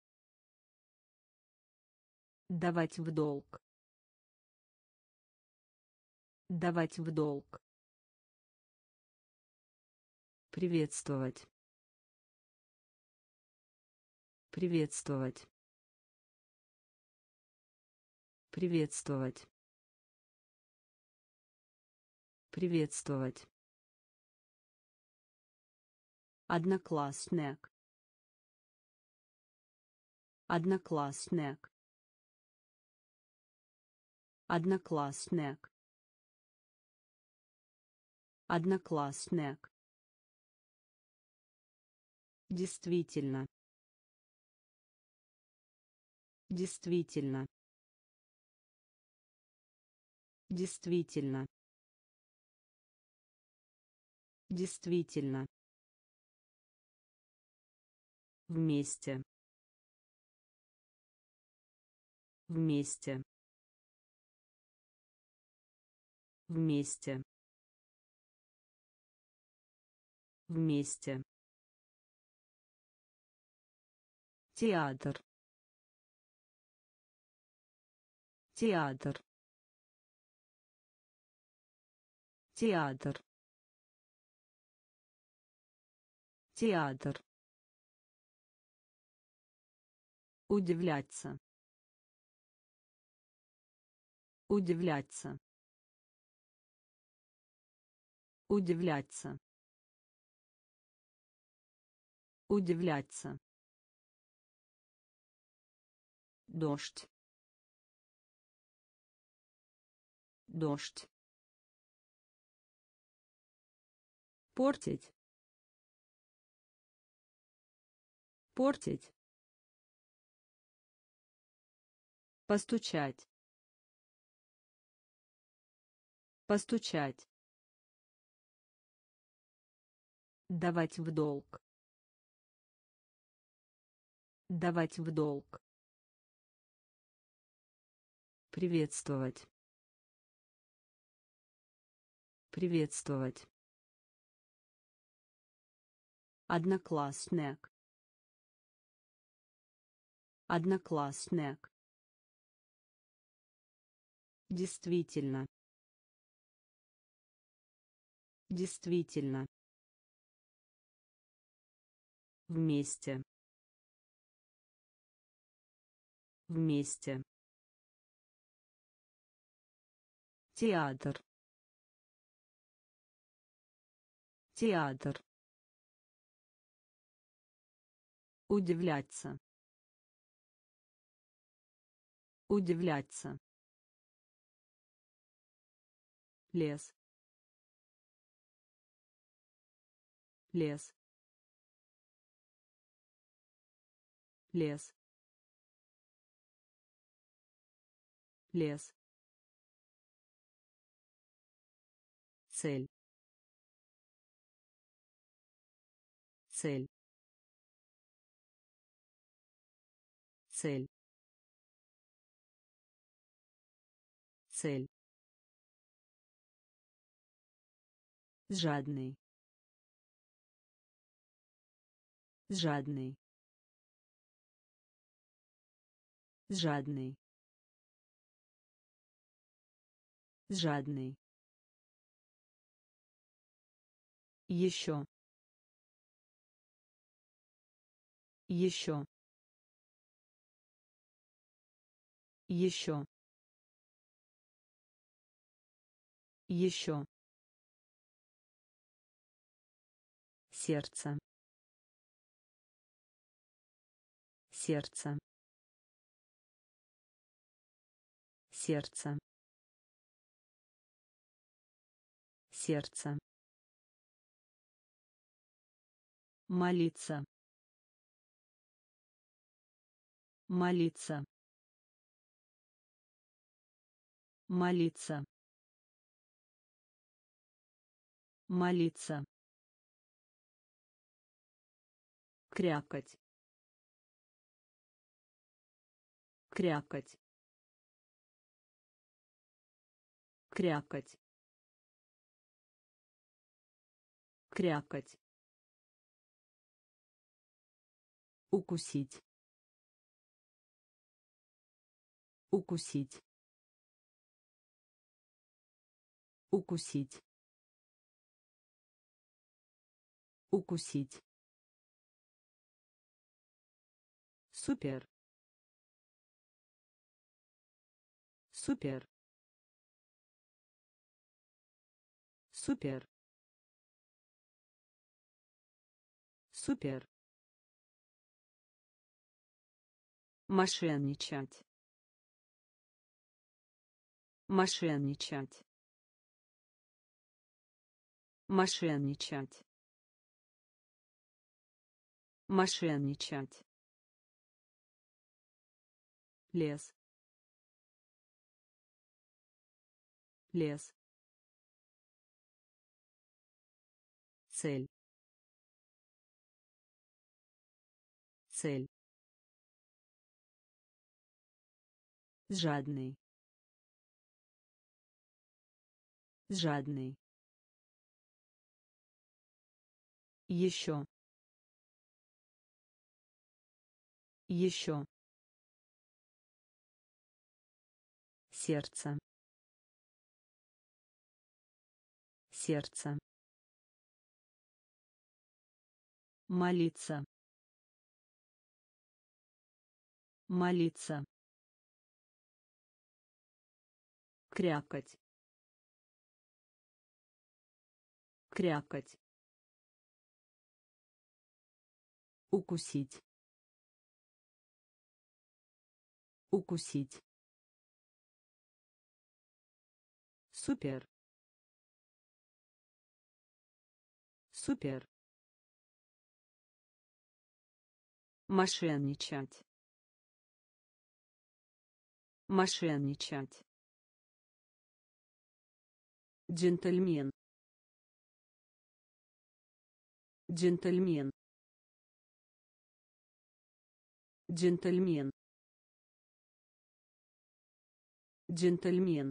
A: давать в долг, давать в долг,
B: Приветствовать. Приветствовать. Приветствовать. Приветствовать.
A: одноклассник, одноклассник, одноклассник, одноклассник, действительно, действительно, действительно, действительно, вместе, вместе, вместе, вместе,
B: Театр. Театр. Театр. Театр.
A: удивляться, удивляться, удивляться, удивляться, дождь, дождь,
B: Портить. Портить.
A: постучать, постучать, давать в долг, давать в долг,
B: Приветствовать. Приветствовать.
A: одноклассник, одноклассник, действительно, действительно, вместе, вместе,
B: Театр. Театр.
A: удивляться, удивляться, лес, лес, лес, лес, цель, цель, цель, цель, жадный, жадный, жадный, жадный, еще, еще, еще, еще, сердце, сердце, сердце, сердце, молиться, молиться, молиться, молиться, крякать, крякать, крякать, крякать, укусить, укусить, укусить, укусить, супер, супер, супер, супер, мошенничать, мошенничать, мошенничать, мошенничать, лес, лес, цель, цель, жадный, жадный, еще, еще, сердце, сердце, молиться, молиться, крякать, крякать, укусить, укусить, супер, супер, мошенничать, мошенничать, джентльмен, джентльмен, джентльмен, джентльмен,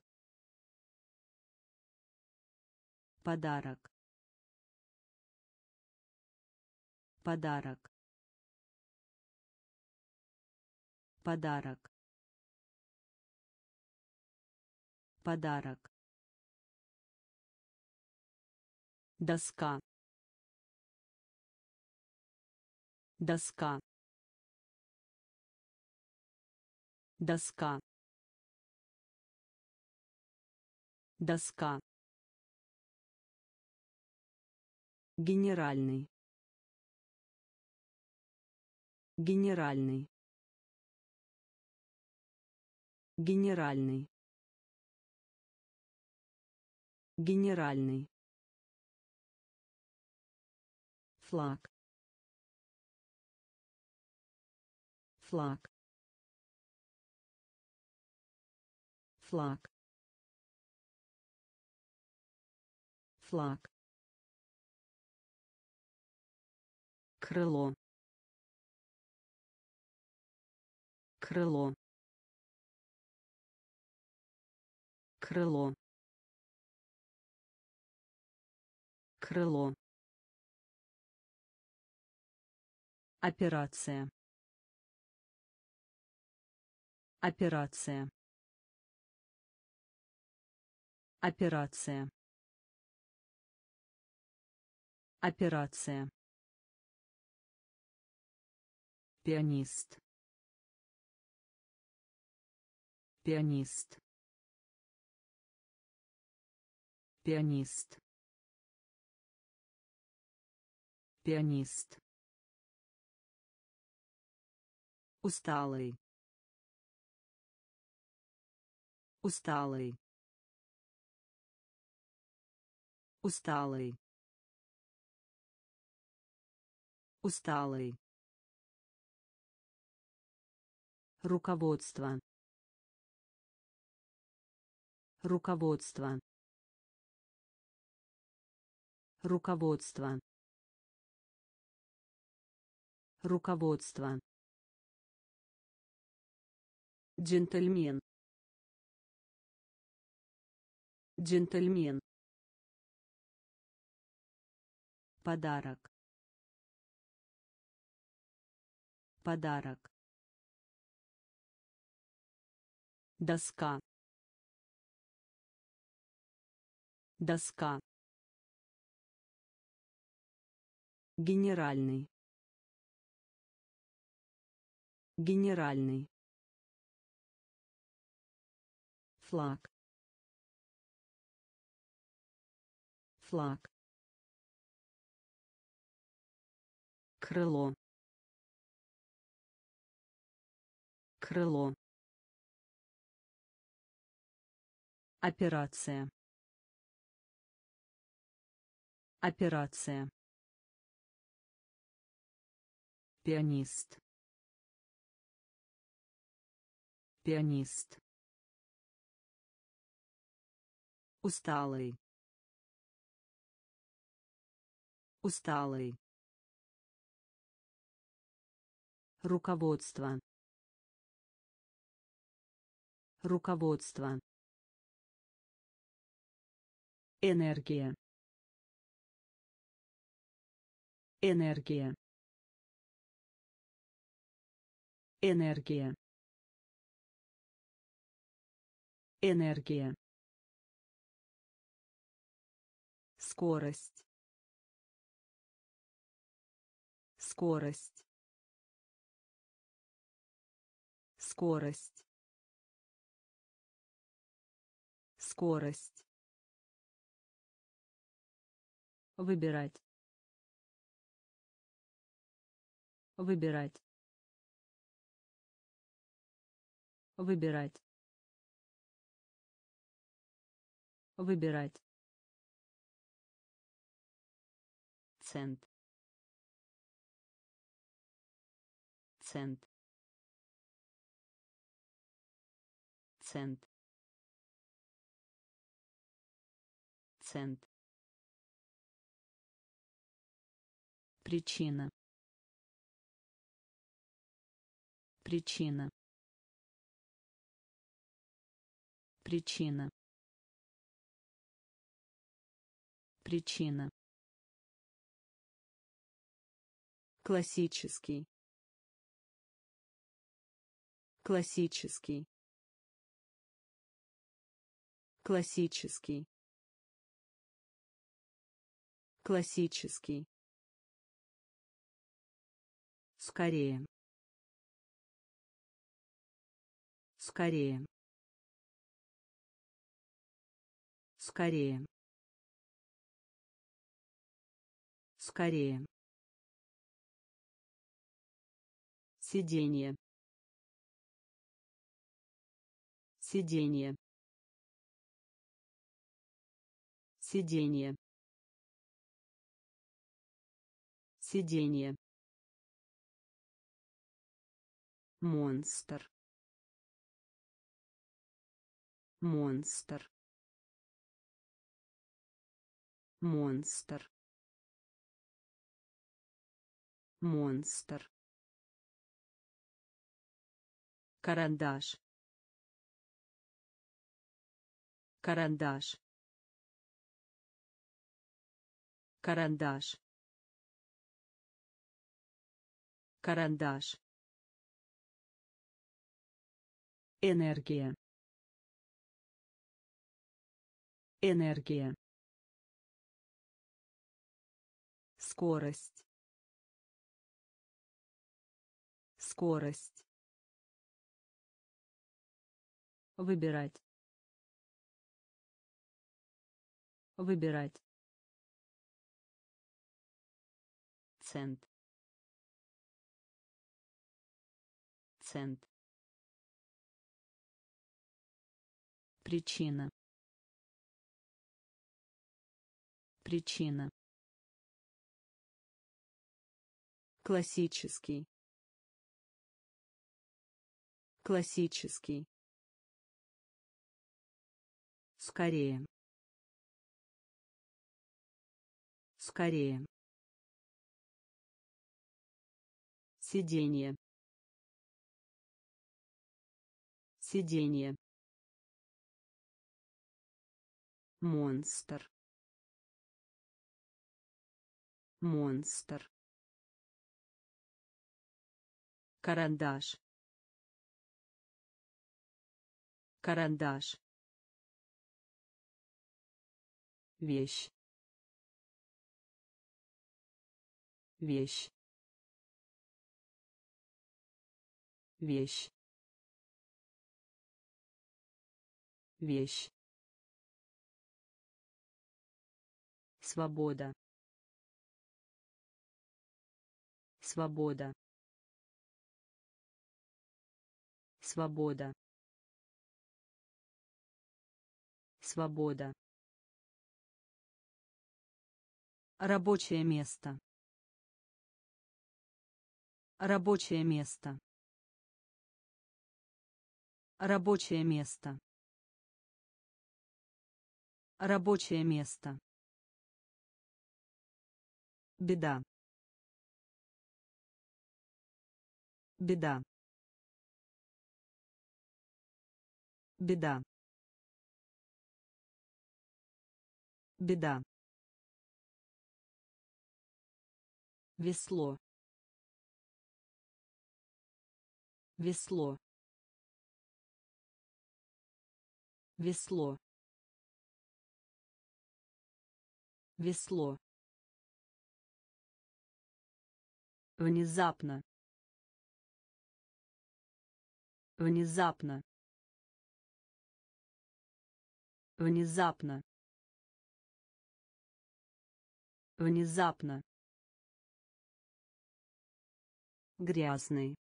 A: подарок, подарок, подарок, подарок, доска, доска, доска, доска, генеральный, генеральный, генеральный, Генеральный.
B: Флаг. Флаг. Флаг. Флаг.
A: Крыло. Крыло. Крыло. Крыло. Операция. Операция. Операция. Операция.
B: Пианист. Пианист. Пианист. Пианист.
A: Усталый. Усталый. Усталый. Усталый. Руководство. Руководство. Руководство. Руководство. Джентльмен. Джентльмен. Подарок. Подарок. Доска. Доска. Генеральный. Генеральный.
B: Флаг. Флаг.
A: Крыло. Крыло. Операция. Операция.
B: Пианист. Пианист.
A: Усталый. Усталый. Руководство. Руководство. Энергия. Энергия. Энергия. Энергия. Скорость. Скорость. Скорость. Скорость. Выбирать. Выбирать. Выбирать. Выбирать. Цент. Цент. Цент. Цент. Причина. Причина. Причина. Причина. Классический. Классический. Классический. Классический. Скорее. Скорее. Скорее. Скорее. Сиденье. Сиденье. Сиденье. Сиденье. Монстр. Монстр. Монстр. Монстр. Карандаш. Карандаш. Карандаш. Карандаш.
B: Энергия. Энергия.
A: Скорость. Скорость. Выбирать. Выбирать. Цент. Цент. Причина. Причина. Классический. Классический. Скорее. Скорее. Сиденье. Сиденье. Монстр. Монстр. Карандаш. Карандаш. Вещь. Вещь. Вещь. Вещь. Свобода. Свобода. Свобода. Свобода. Рабочее место. Рабочее место. Рабочее место. Рабочее место. Беда. Беда. Беда. Беда. Весло. Весло. Весло. Весло. Внезапно. Внезапно. Внезапно. Внезапно. Грязный.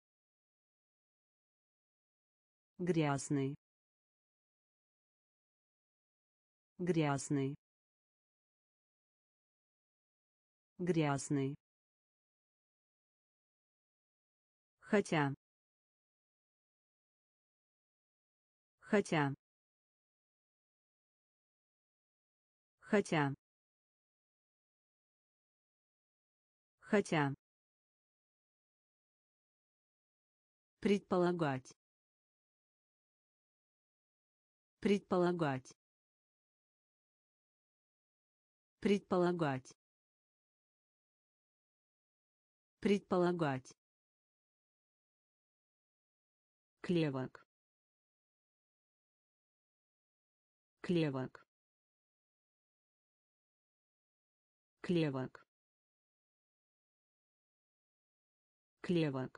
A: Грязный. Грязный. Грязный. Хотя. Хотя. Хотя. Хотя. Предполагать. Предполагать. Предполагать. Предполагать. Клевок. Клевок. Клевок. Клевок.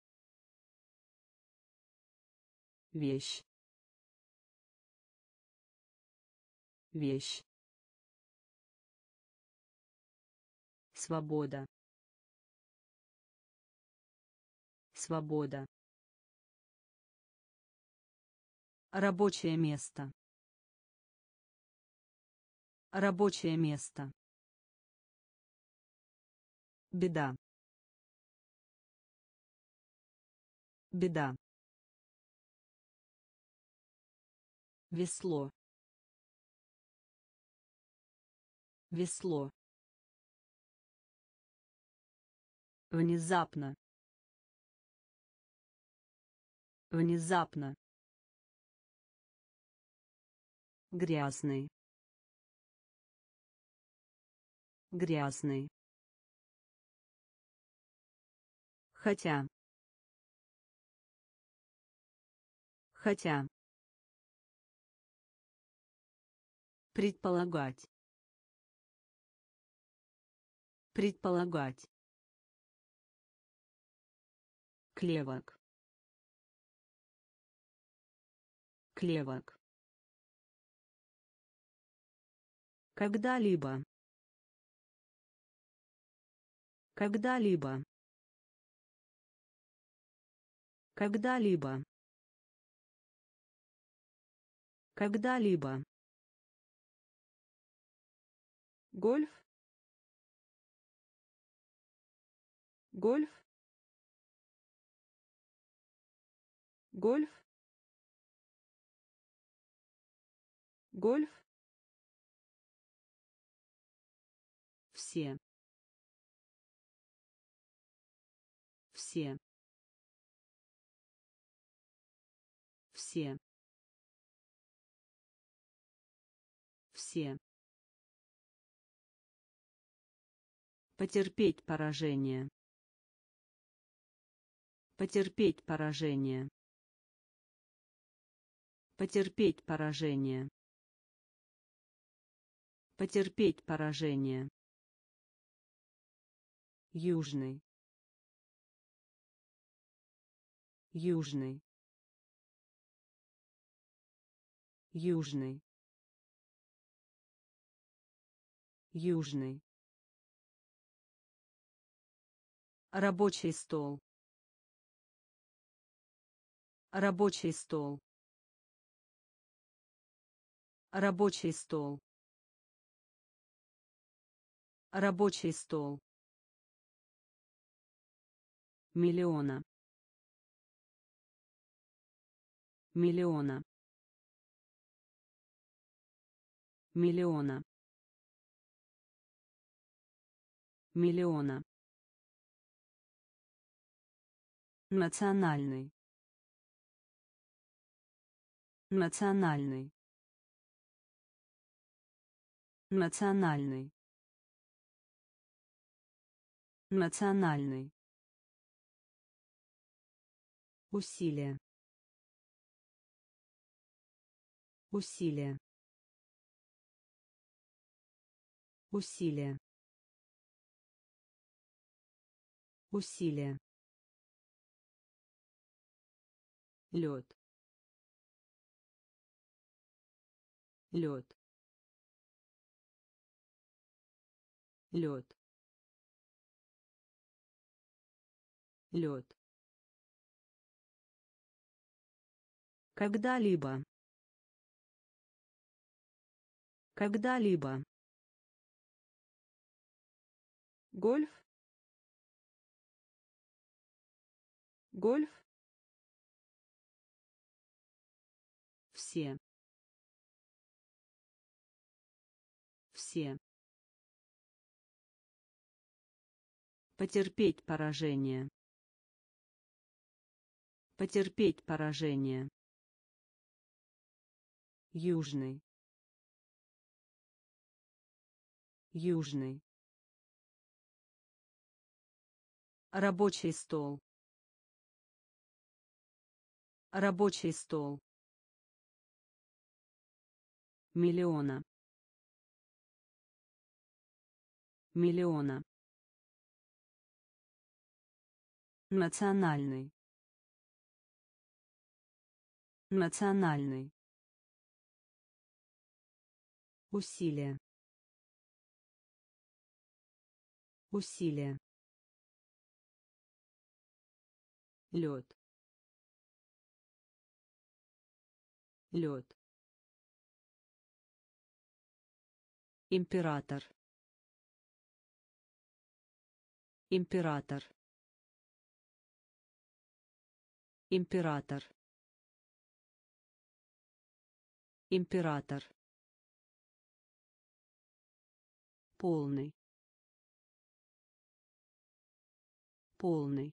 A: Вещь. Вещь. Свобода. Свобода. Рабочее место. Рабочее место. Беда. Беда. Весло. Весло. Внезапно. Внезапно. Грязный. Грязный. Хотя. Хотя. Предполагать. Предполагать. Клевок. Клевок. Когда-либо. Когда-либо. Когда-либо. Когда-либо. Гольф. Гольф. Гольф. Гольф. Все. Все. Все. Все. Потерпеть поражение. Потерпеть поражение. Потерпеть поражение. Потерпеть поражение. Южный. Южный. Южный. Южный. Рабочий стол. Рабочий стол. Рабочий стол. Рабочий стол. Миллиона. Миллиона. Миллиона. Миллиона. Национальный. Национальный. Национальный. Национальный. Усилие. Усилие. Усилие. Усилие. Лед. Лед. Лед. Лед. Когда-либо. Когда-либо. Гольф. Гольф. Все. Все. Потерпеть поражение. Потерпеть поражение. Южный. Южный. Рабочий стол. Рабочий стол. Миллиона. Миллиона. Национальный. Национальный. Усилие. Усилие. Лед. Лед.
B: Император. Император. Император. Император. Полный. Полный.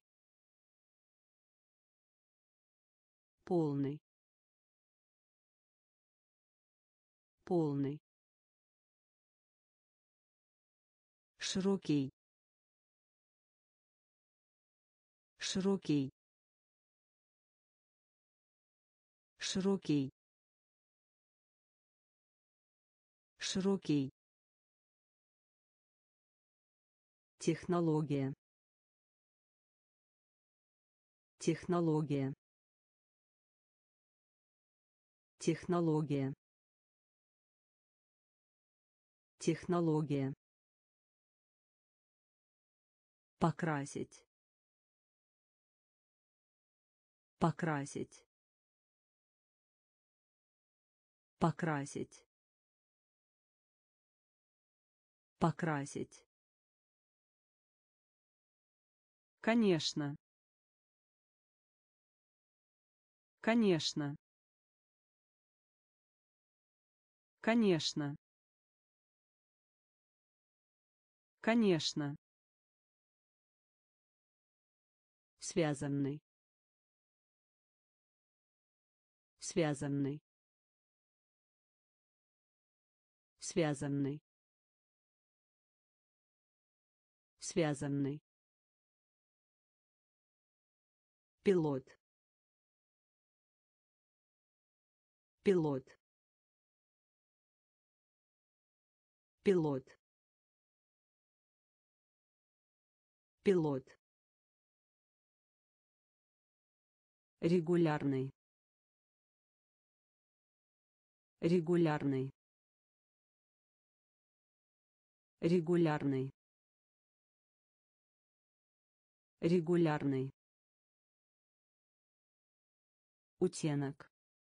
B: Полный. Полный. Широкий. Широкий. Широкий. Широкий. Технология. Технология. Технология. Технология. Покрасить. Покрасить. Покрасить. Покрасить. Конечно. Конечно. Конечно. Конечно. Связанный. Связанный. Связанный. Связанный. Пилот. Пилот. Пилот. Пилот. Регулярный. Регулярный. Регулярный. Регулярный. Утенок.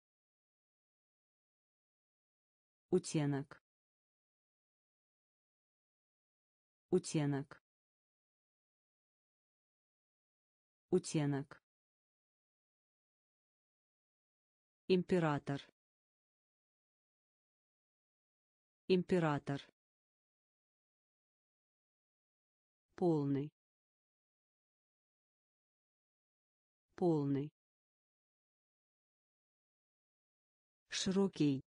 B: Утенок. Утенок. Утенок. Император. Император. Полный. Полный. Широкий.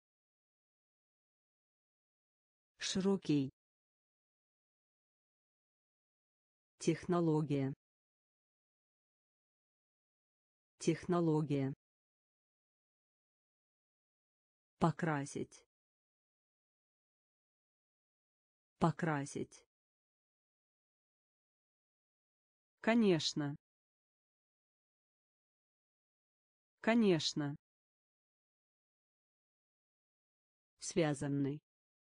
B: Широкий. Технология. Технология. Покрасить. Покрасить. Конечно. Конечно. Связанный.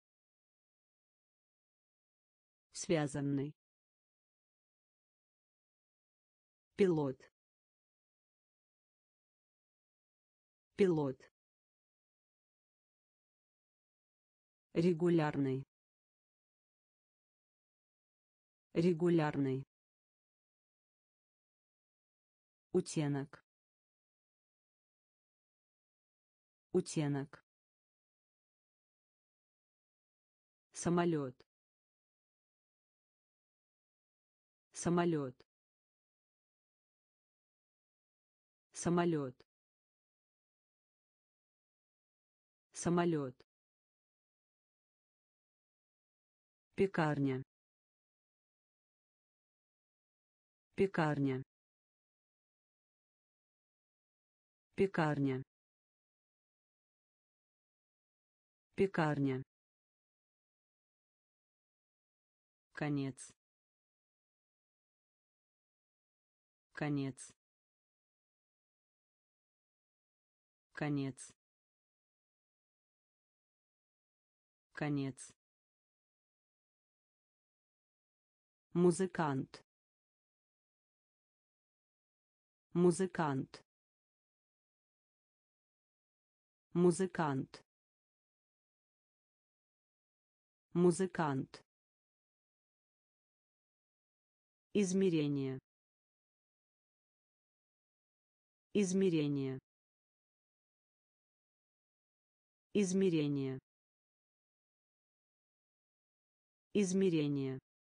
B: Связанный. Пилот. Пилот. Регулярный. Регулярный. Утенок. Утенок. Самолет. Самолет. Самолет. Самолет. Пекарня. Пекарня. Пекарня. Пекарня. Конец. Конец. Конец. Конец. Музыкант. Музыкант. Музыкант. музыкант, измерение, измерение, измерение, измерение,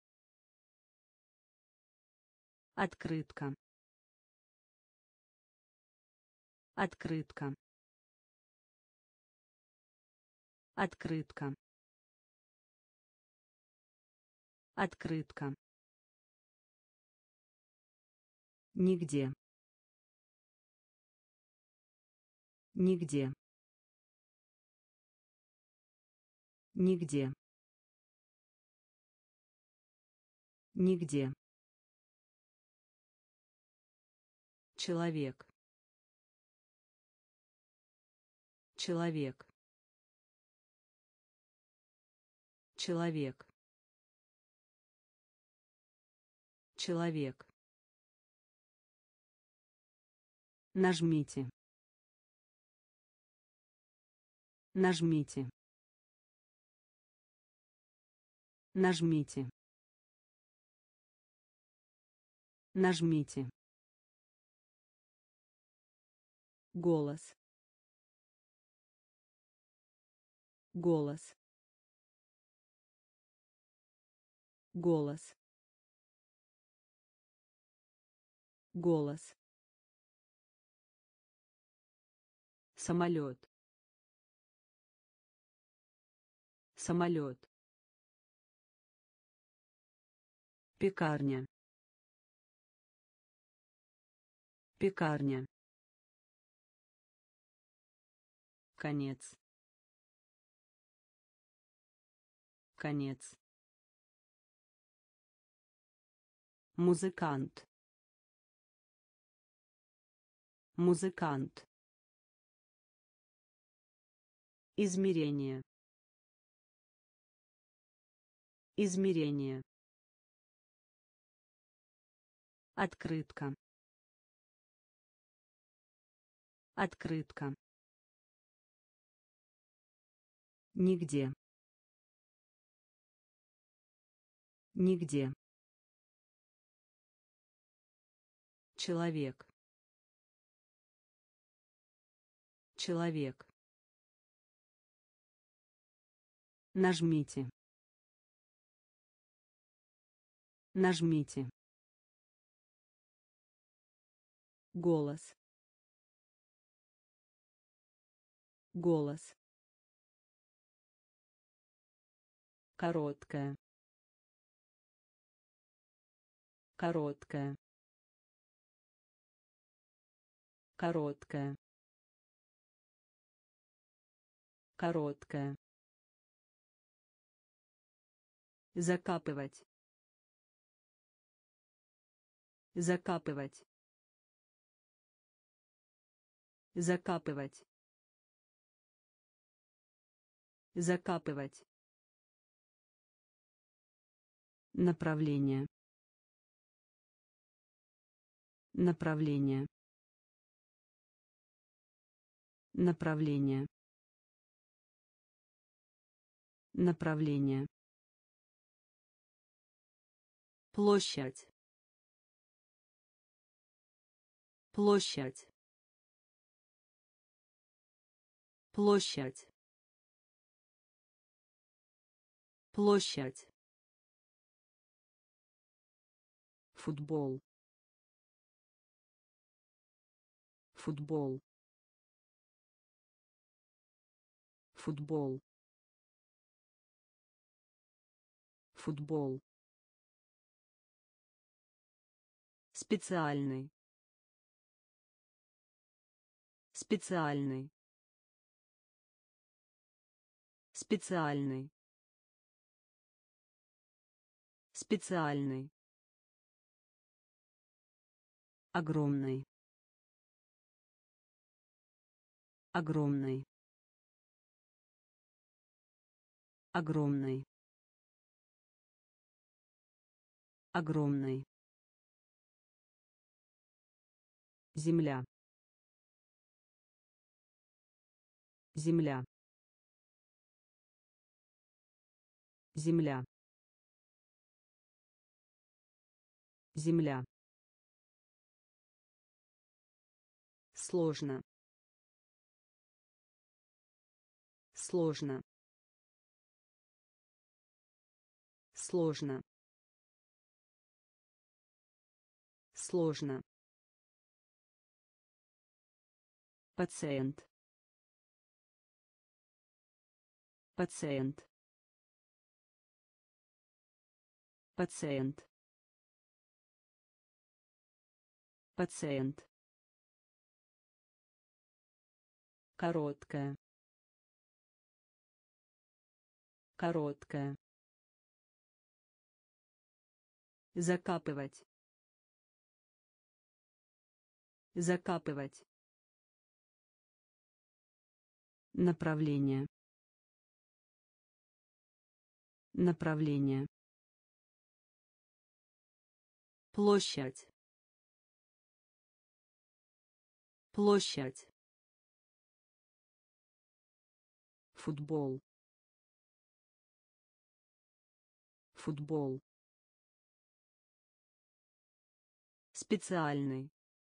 B: открытка, открытка, открытка, открытка, нигде, нигде, нигде, нигде, человек, человек, человек, человек, нажмите, нажмите, нажмите, нажмите, голос, голос, голос, голос, самолет, самолет, пекарня, пекарня, конец, конец, музыкант, музыкант, измерение, измерение, открытка, открытка, нигде, нигде, человек, человек, нажмите, нажмите, голос, голос, короткая, короткая, короткая, короткая, закапывать, закапывать, закапывать, закапывать, направление, направление, направление, направление, площадь, площадь, площадь, площадь, футбол, футбол, футбол, футбол, специальный, специальный, специальный, специальный, огромный, огромный, огромный, огромный, земля, земля, Земля. Земля. Сложно. Сложно. Сложно. Сложно. Пациент. Пациент. Пациент. Пациент. Короткая. Короткая. Закапывать. Закапывать. Направление. Направление. Площадь. Площадь. Футбол. Футбол. Специальный.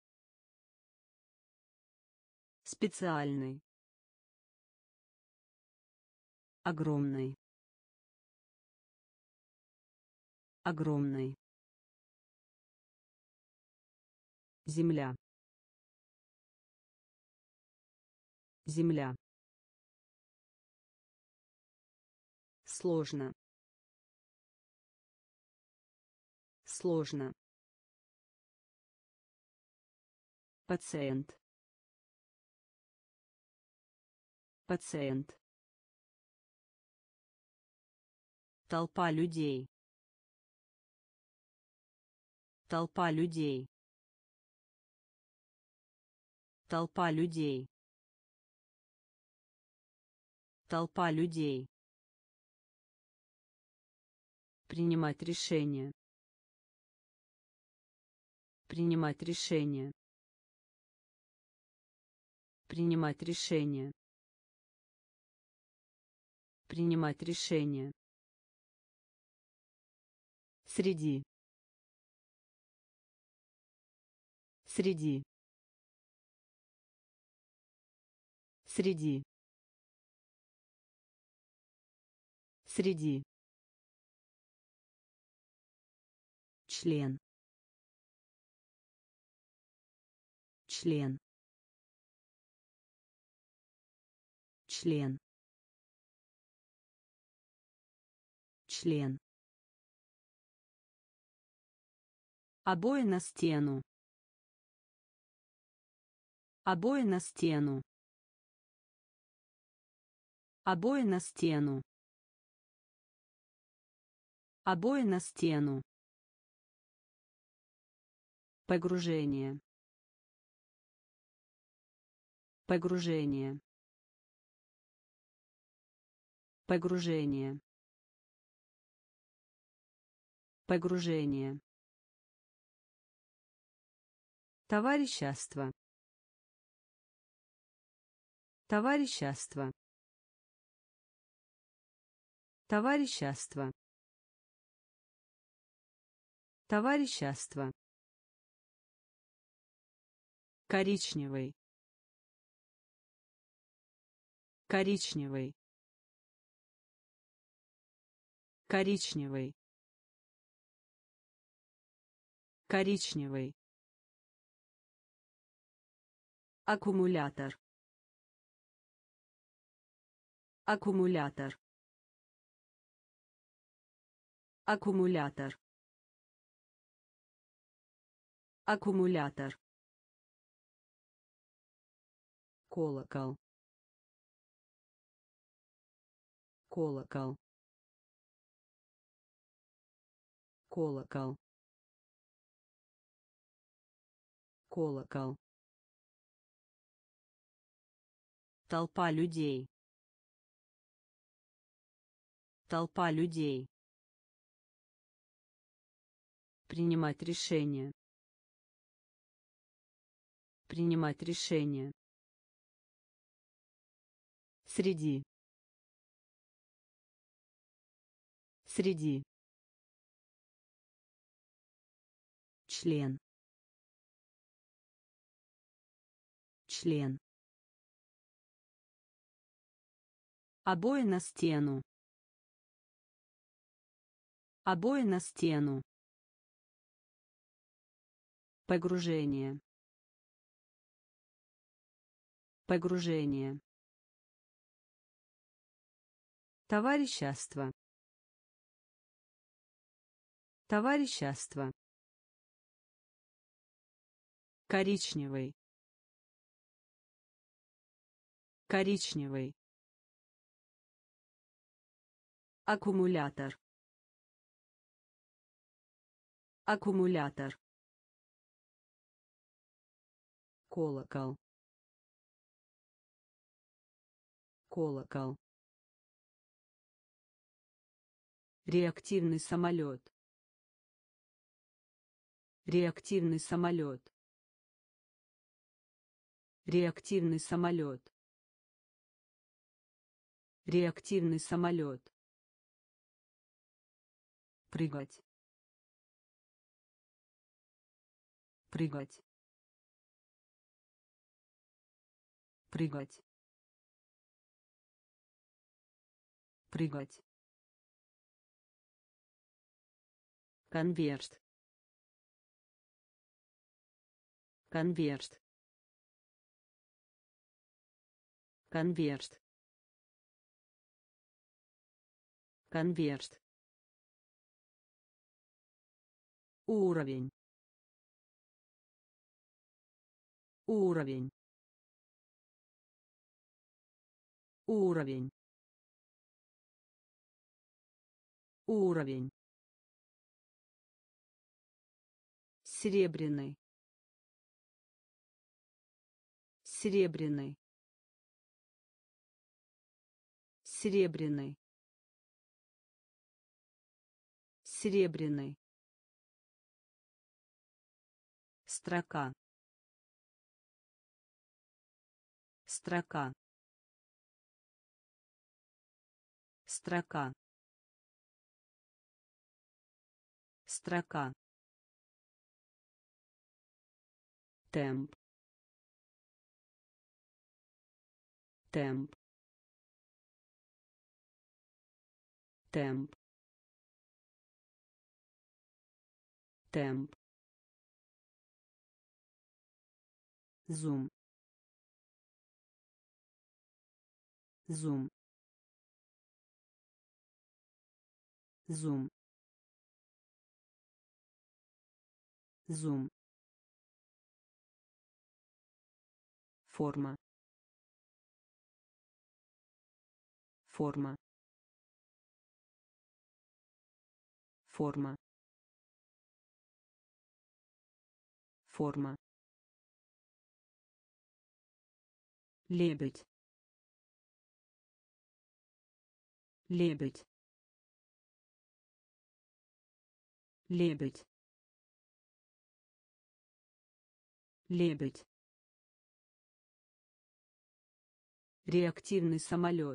B: Специальный. Огромный. Огромный. Земля. Земля. Сложно. Сложно. Пациент. Пациент. Толпа людей. Толпа людей. Толпа людей. Толпа людей. Принимать решение. Принимать решение. Принимать решение. Принимать решение. Среди. Среди. Среди. Среди. Член. Член. Член. Член. Обои на стену. Обои на стену. Обои на стену. Обои на стену. Погружение. Погружение. Погружение. Погружение. Товарищество. Товарищество. Товарищество. Товарищество. Коричневый. Коричневый. Коричневый. Коричневый. Аккумулятор. Аккумулятор. Аккумулятор. Аккумулятор. Колокол. Колокол. Колокол. Колокол. Толпа людей. Толпа людей. Принимать решение. Принимать решение. Среди.
A: Среди. Член. Член. Обои на стену. Обои на стену. Погружение. Погружение. Товарищество. Товарищество. Коричневый. Коричневый. Аккумулятор. Аккумулятор. Колокол. Колокол. Реактивный самолет. Реактивный самолет. Реактивный самолет. Реактивный самолет. Прыгать. Прыгать. Прыгать. Прыгать. Конверт. Конверт. Конверт. Конверт. Уровень. Уровень. Уровень. Уровень. Серебряный. Серебряный. Серебряный. Серебряный. Строка. Строка. Строка. Строка. Темп. Темп. Темп. Темп. Зум. Зум. Зум. Зум. Форма. Форма. Форма. Форма. Лебедь. Лебедь. Лебедь. Лебедь. Реактивный самолет.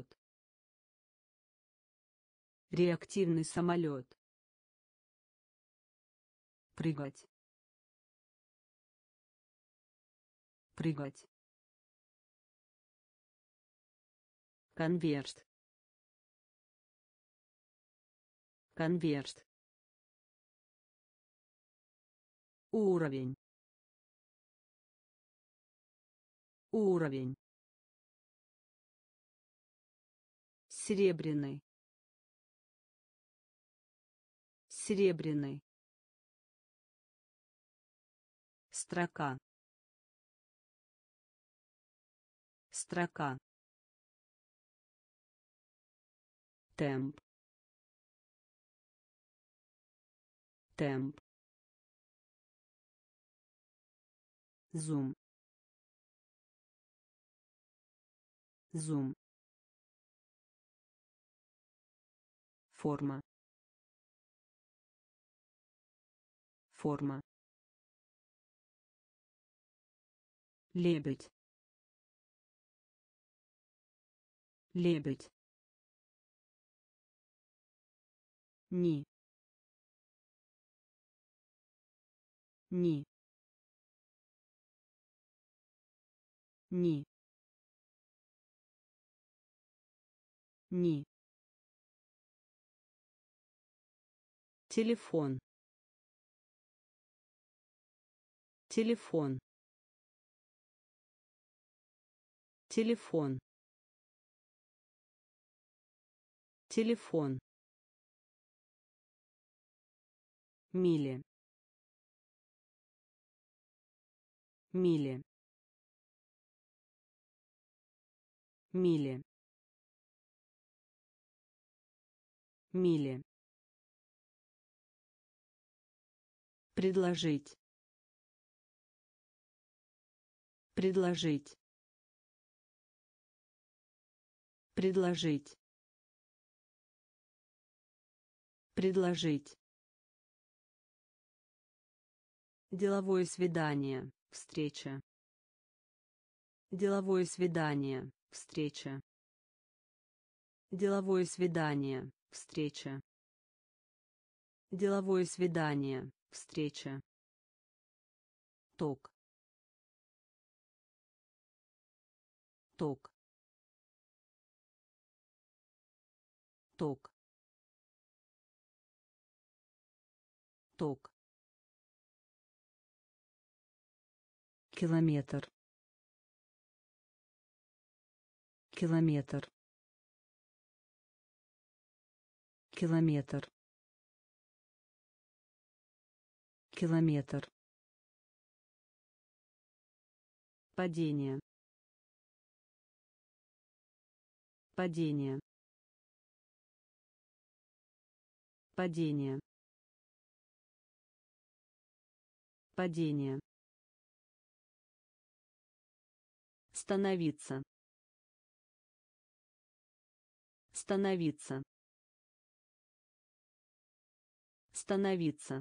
A: Реактивный самолет. Прыгать. Прыгать. Конверт. Конверт. Уровень. Уровень. Серебряный. Серебряный. Строка. Строка. Темп. Темп. Зум. Зум. Форма. Форма. Лебедь. Лебедь.
B: Ни. Ни. Ни. Ни. Телефон. Телефон. Телефон. Телефон. Мили. Мили. Мили. Мили. Предложить. Предложить. Предложить. Предложить. Деловое свидание. Встреча. Деловое свидание. Встреча. Деловое свидание. Встреча. Деловое свидание. Встреча. Ток. Ток. Ток. Ток. Километр. Километр. Километр. Километр. Падение. Падение. Падение. Падение. Становиться. Становиться. Становиться.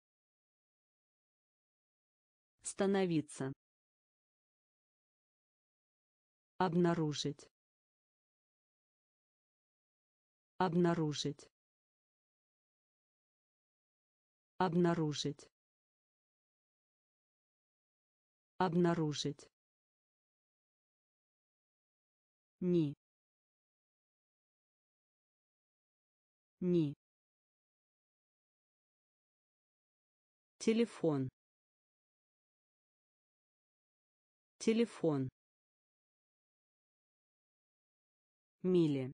B: Становиться. Обнаружить. Обнаружить. Обнаружить. Обнаружить. Ни. Ни. Телефон. Телефон. Мили.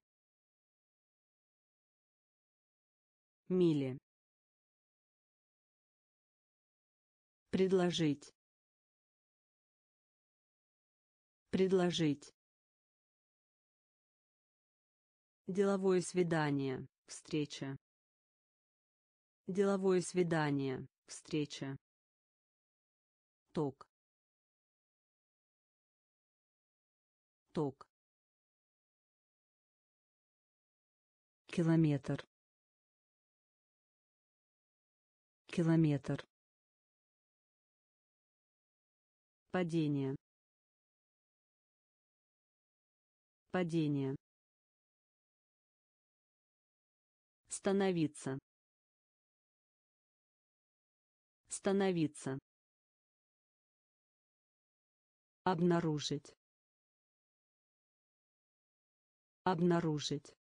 B: Мили. Предложить. Предложить. Деловое свидание. Встреча. Деловое свидание. Встреча. Ток. Ток. Километр. Километр. Падение. Падение. Становиться. Становиться. Обнаружить. Обнаружить.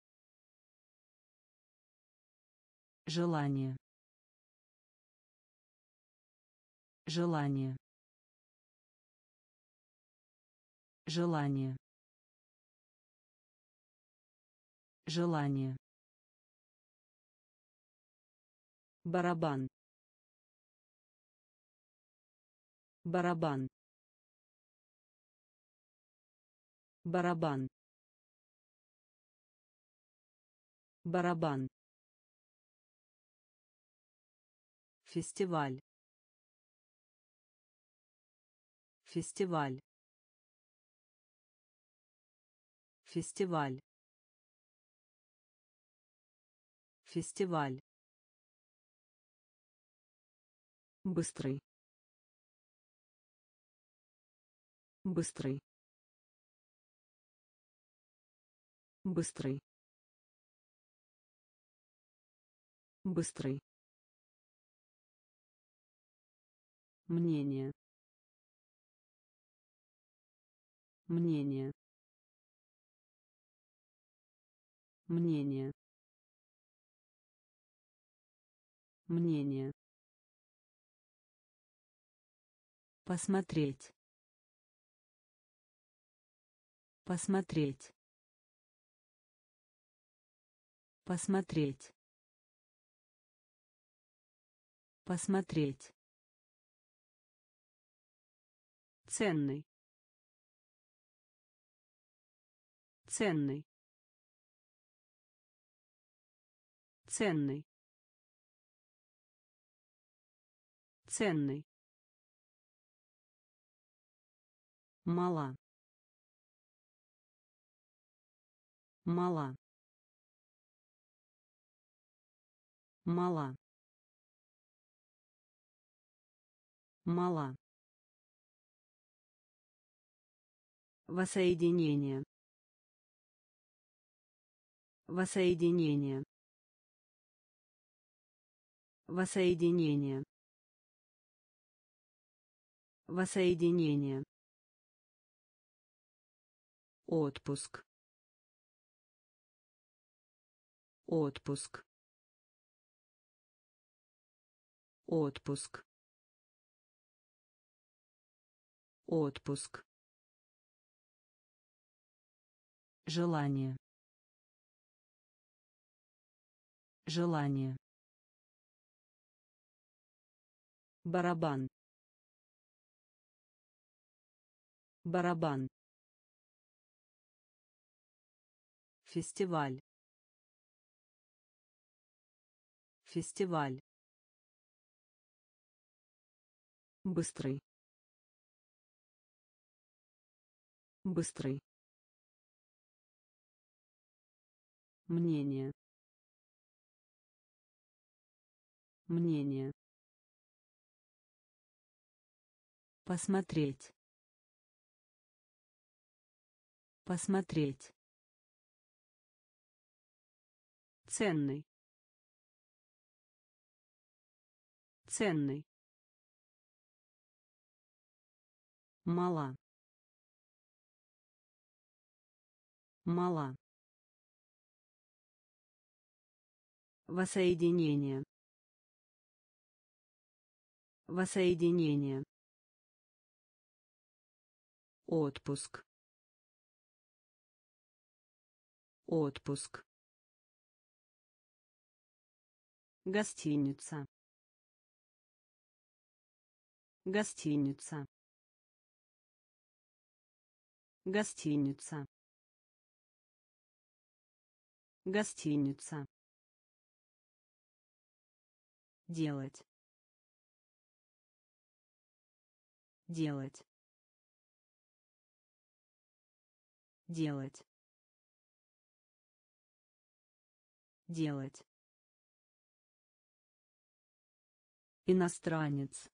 B: Желание. Желание. Желание. Желание. Барабан. Барабан. Барабан. Барабан. Фестиваль. Фестиваль. Фестиваль. Фестиваль. Быстрый. Быстрый. Быстрый. Быстрый. Мнение. Мнение. Мнение. Мнение. Посмотреть. Посмотреть. Посмотреть. Посмотреть. Ценный. Ценный. Ценный. Ценный. Мала. Мала. Мала. Мала. Воссоединение. Воссоединение. Воссоединение. Воссоединение. Отпуск. Отпуск. Отпуск. Отпуск. Желание. Желание. Барабан. Барабан. Фестиваль. Фестиваль. Быстрый. Быстрый. Мнение. Мнение. Посмотреть. Посмотреть. Ценный. Ценный. Мала. Мала. Воссоединение. Воссоединение. Отпуск. Отпуск. Гостиница. Гостиница. Гостиница. Гостиница. Делать. Делать. Делать. Делать. Иностранец.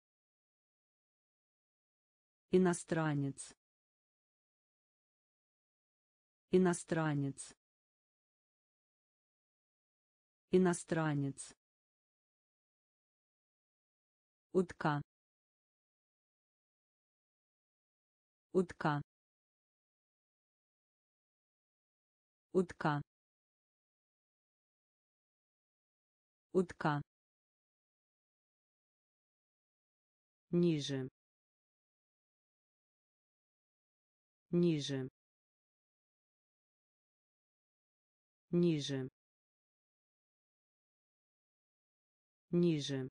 B: Иностранец. Иностранец. Иностранец. Утка. Утка. Утка. Утка. Ниже. Ниже. Ниже. Ниже.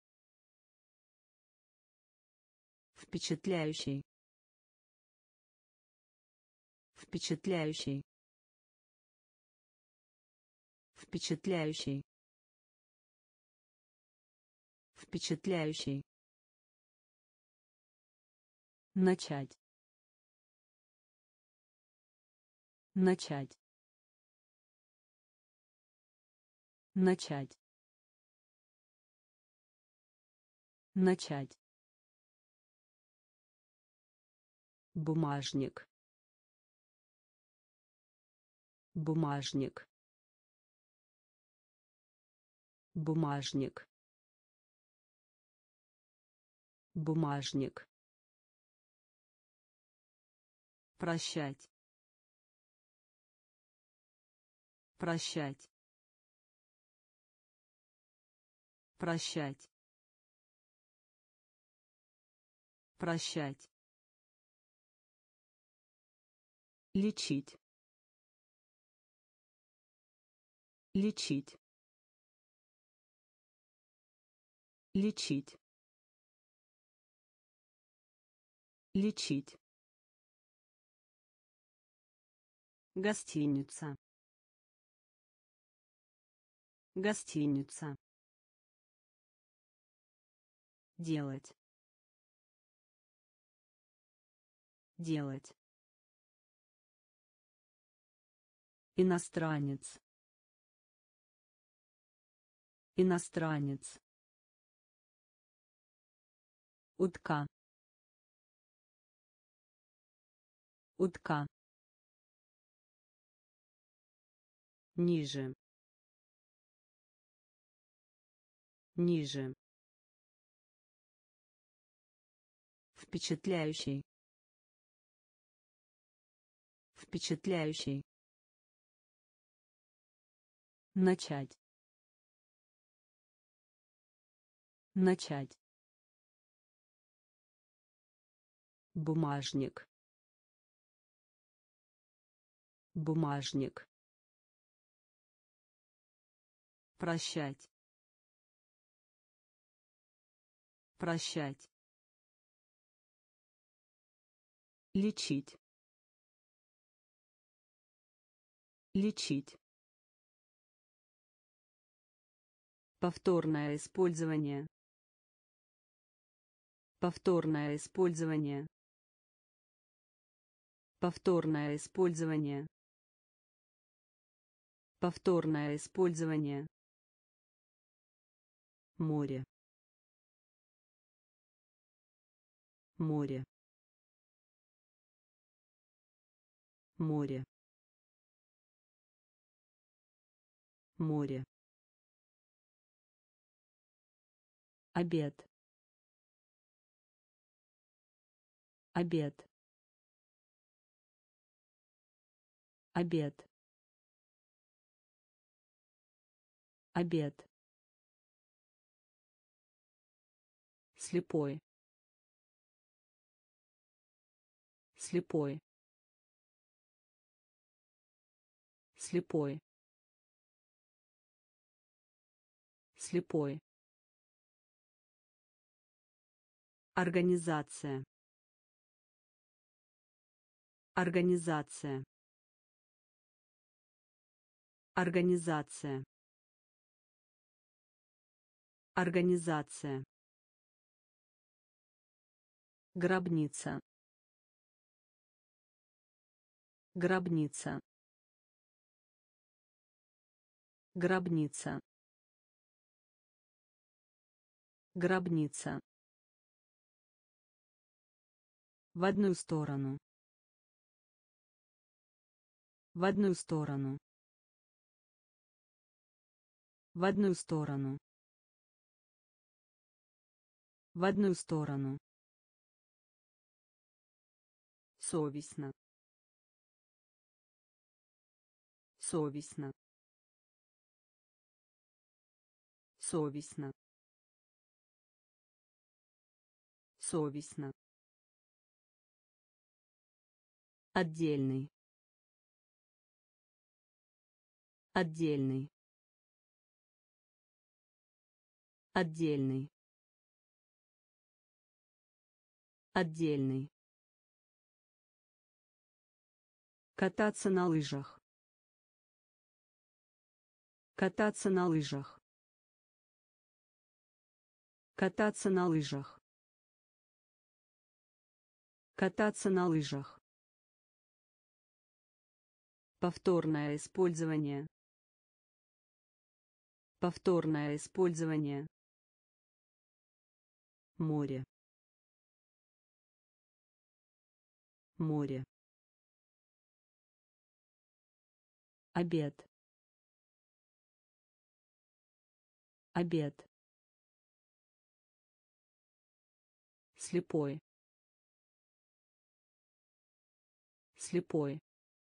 B: Впечатляющий. Впечатляющий. Впечатляющий. Впечатляющий. Начать. Начать. Начать. Начать. Бумажник. Бумажник.
A: бумажник, бумажник, прощать, прощать, прощать, прощать, лечить, лечить, лечить, лечить, гостиница, гостиница, делать, делать, иностранец, иностранец, утка, утка, ниже, ниже, впечатляющий, впечатляющий, начать, начать, бумажник, бумажник, прощать, прощать, лечить, лечить, повторное использование, повторное использование, повторное использование, повторное использование, море, море, море, море, обед, обед, обед, обед, слепой, слепой, слепой, слепой, организация, организация, организация, организация, гробница, гробница, гробница, гробница, в одну сторону, в одну сторону, в одну сторону, в одну сторону, совестно, совестно, совестно, совестно, отдельный, отдельный, отдельный, отдельный, кататься на лыжах, кататься на лыжах, кататься на лыжах, кататься на лыжах, повторное использование, повторное использование, море, море, обед,
B: Обед. Слепой. Слепой.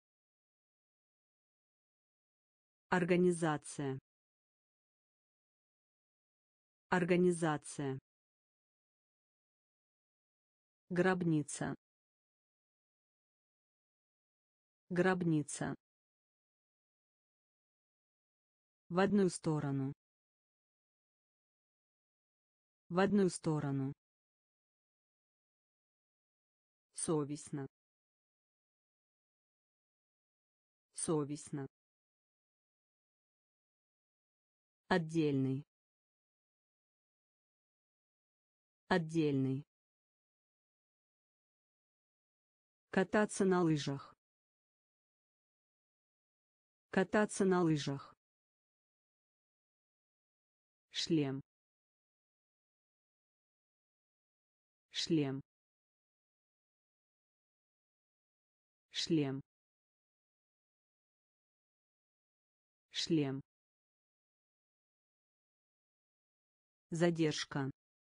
A: Организация. Организация.
B: Гробница.
A: Гробница. В одну сторону. В одну сторону. Совестно. Совестно. Отдельный. Отдельный. Кататься на лыжах. Кататься на лыжах. Шлем. Шлем. Шлем. Шлем. Задержка.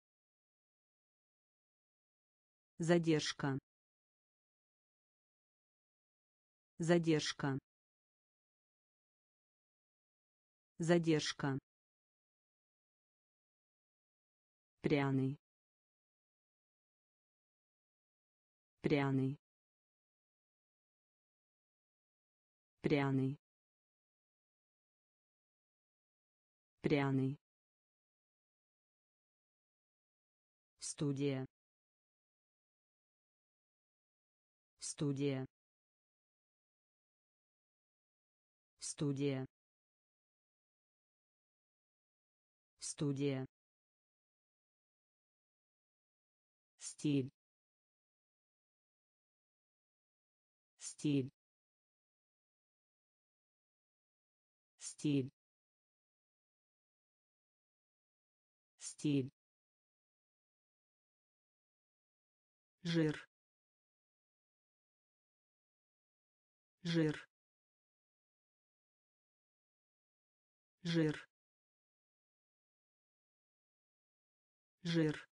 A: Задержка. Задержка. Задержка. Пряный. Пряный. Пряный. Пряный. Студия. Студия. Студия. Студия. Стиль. Стиль. Стиль. Стиль. Жир. Жир. Жир. Жир.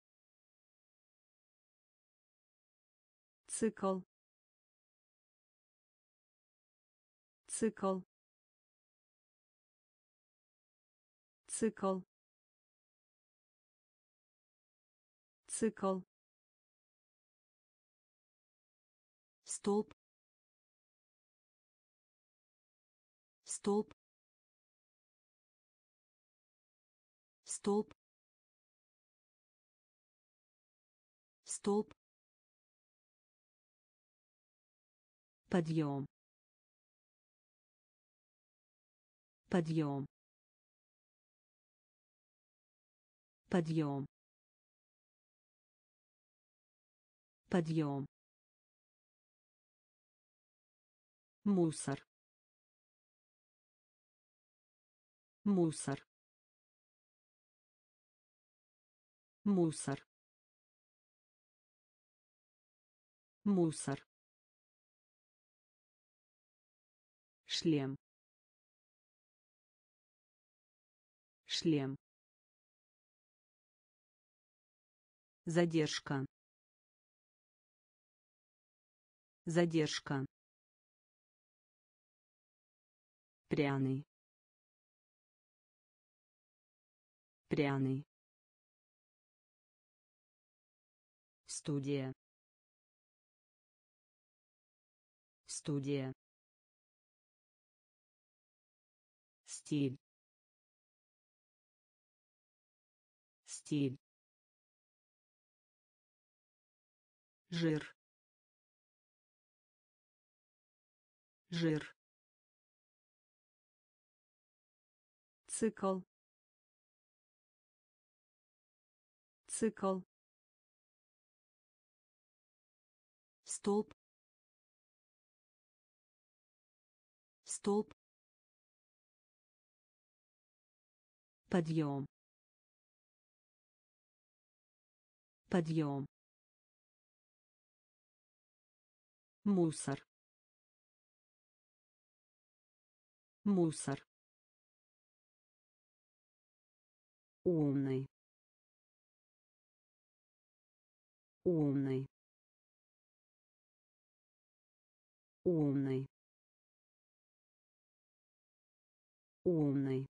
A: Цикл. Цикл. Цикл. Цикл. Столб. Столб. Столб. Столб. Подъем. Подъем. Подъем. Подъем. Мусор. Мусор. Мусор. Мусор. Шлем. Шлем. Задержка. Задержка. Пряный. Пряный. Студия. Студия. Стиль. Стиль. Жир. Жир. Цикл. Цикл. Столб. Столб. Подъем. Подъем. Мусор. Мусор.
B: умный, умный, умный, умный,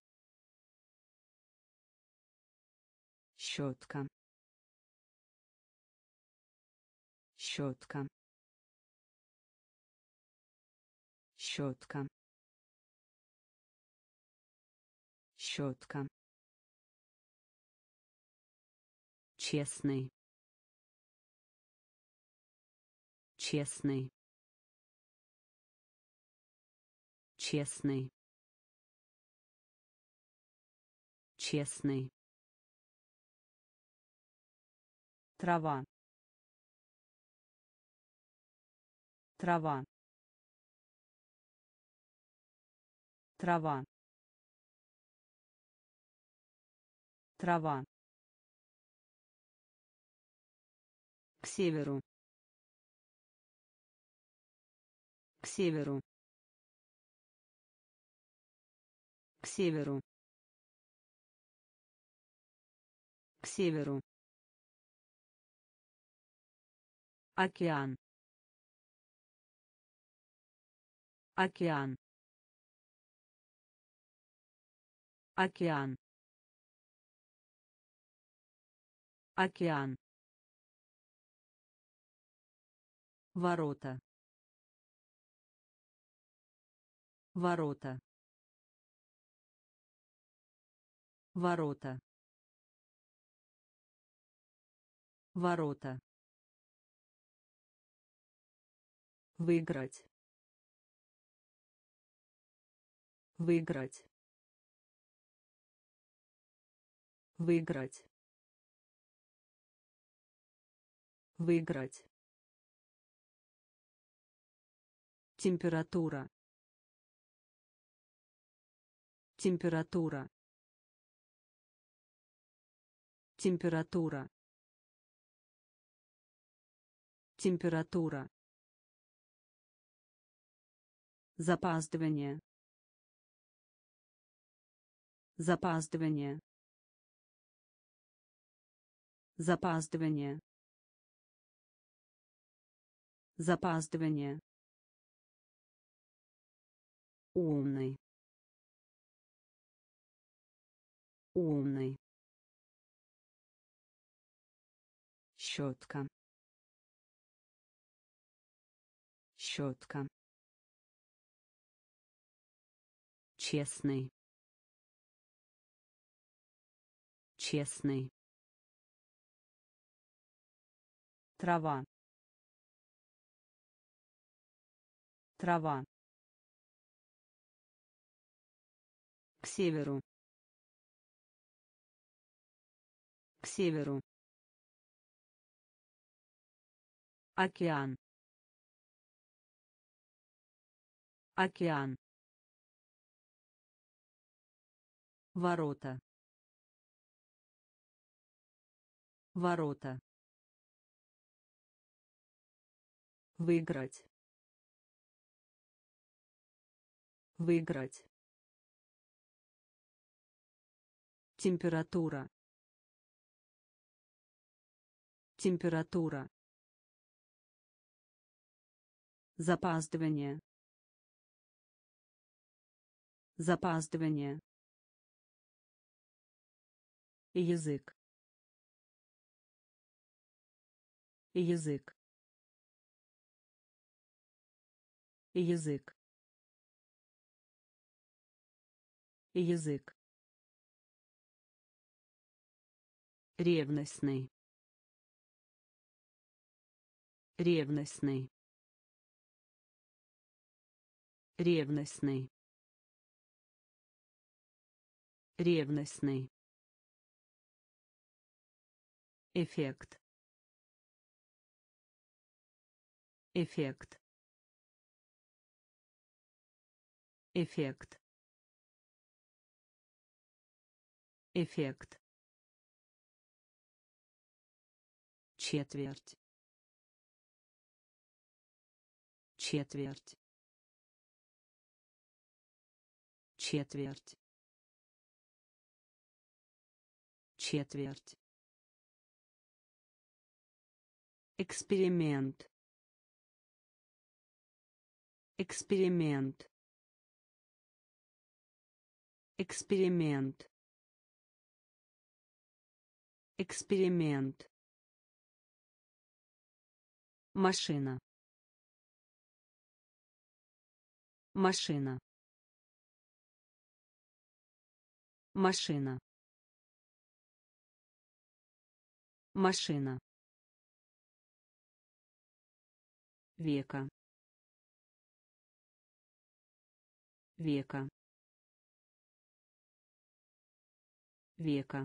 B: щетка, щетка, щетка, щетка, честный, честный, честный, честный, трава, трава, трава, трава, к северу, к северу, к северу, к северу, океан, океан, океан, океан, ворота, ворота, ворота, ворота, выиграть, выиграть, выиграть, выиграть, температура, температура, температура, температура, запаздывание, запаздывание, запаздывание, запаздывание, умный, умный, щетка, щетка, честный, честный, трава, трава, к северу, к северу, океан, океан, ворота, ворота, выиграть, выиграть, температура, температура, запаздывание, запаздывание, язык, язык, язык, язык, ревностный, ревностный, ревностный, ревностный, эффект, эффект, эффект, эффект, четверть, четверть, четверть,
A: четверть, эксперимент, эксперимент, эксперимент, эксперимент, машина, машина, машина, машина, века, века, века,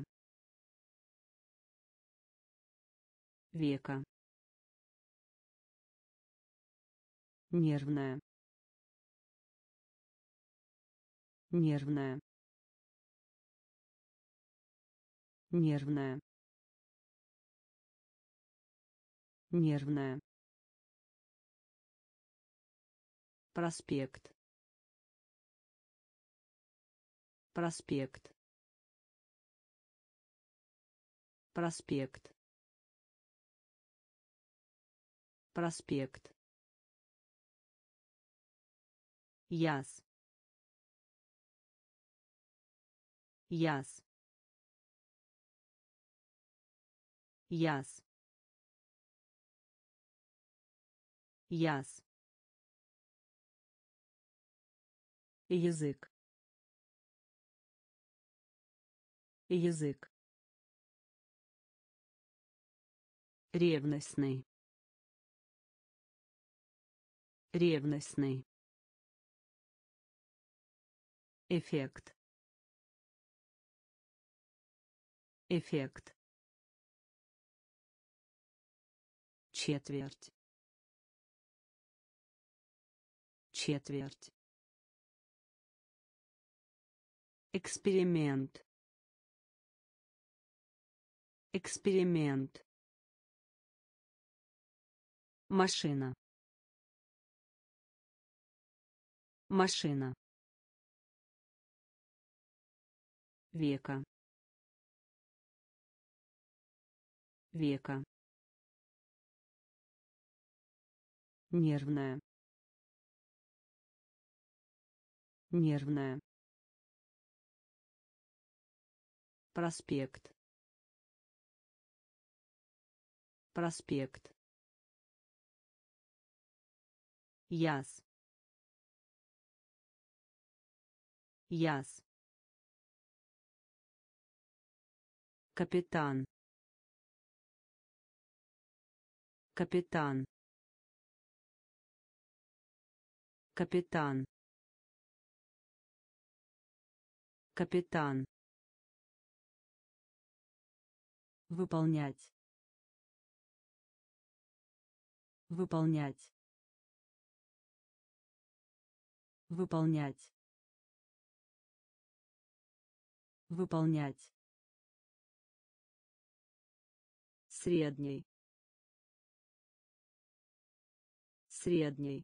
A: века, нервная, нервная, нервная, нервная, проспект, проспект, проспект, проспект, яс, яс, яс, яс, язык, язык, ревностный, ревностный, эффект, эффект, четверть, четверть, эксперимент, эксперимент, машина, машина, века, века, нервная, нервная, проспект, проспект, яс, яс, капитан, капитан, капитан, капитан, выполнять, выполнять, выполнять, выполнять, средний, средний,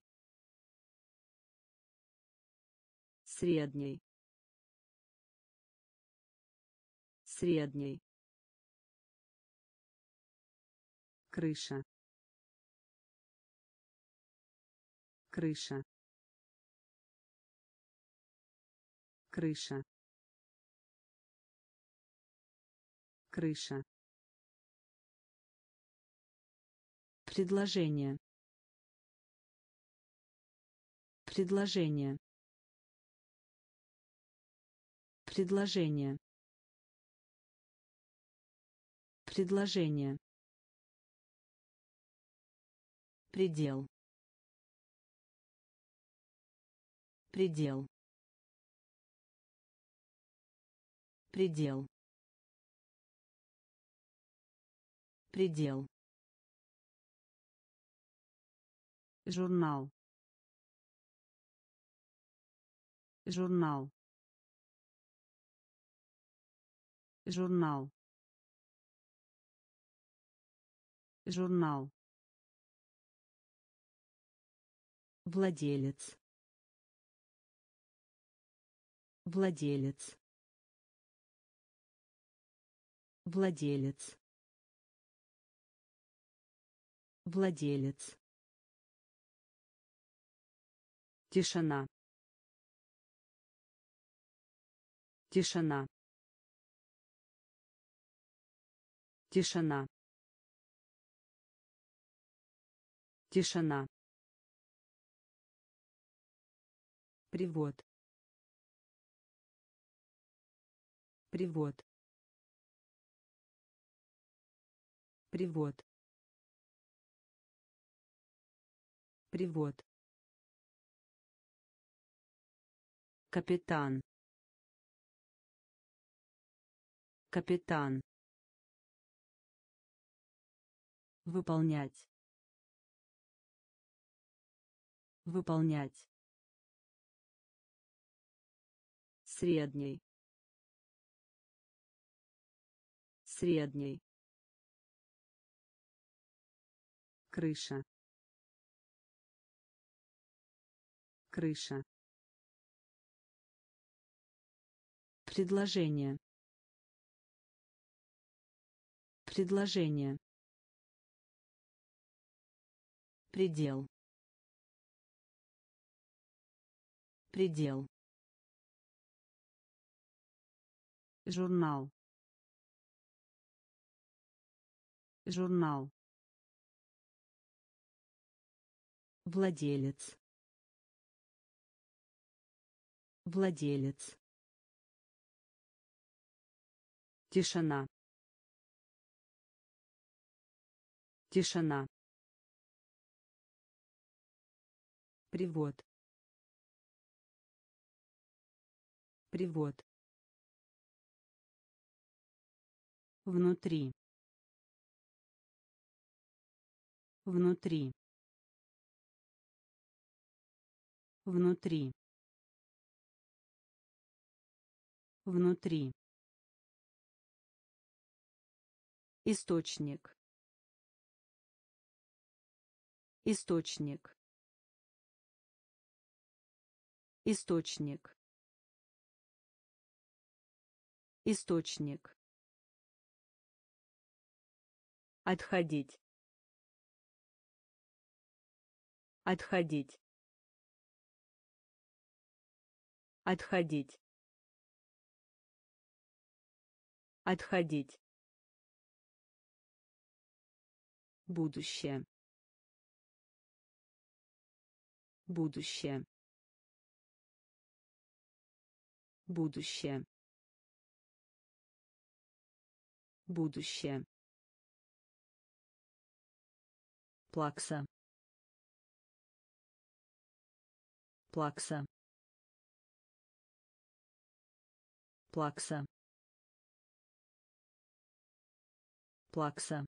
A: средний, средний, крыша, крыша, крыша, крыша, предложение, предложение, предложение, предложение, предел, предел, предел, предел, журнал, журнал, журнал, журнал, владелец, владелец,
B: Владелец. Владелец. Тишина. Тишина. Тишина. Тишина. Привод. Привод. Привод. Привод. Капитан. Капитан. Выполнять. Выполнять. Средний. Средний. Крыша. Крыша. Предложение. Предложение. Предел. Предел.
A: Журнал. Журнал.
B: Владелец. Владелец. Тишина. Тишина. Привод. Привод. Внутри. Внутри. Внутри. Внутри. Источник. Источник. Источник. Источник. Отходить. Отходить. Отходить. Отходить. Будущее. Будущее. Будущее. Будущее. Плакса. Плакса. Плакса. Плакса.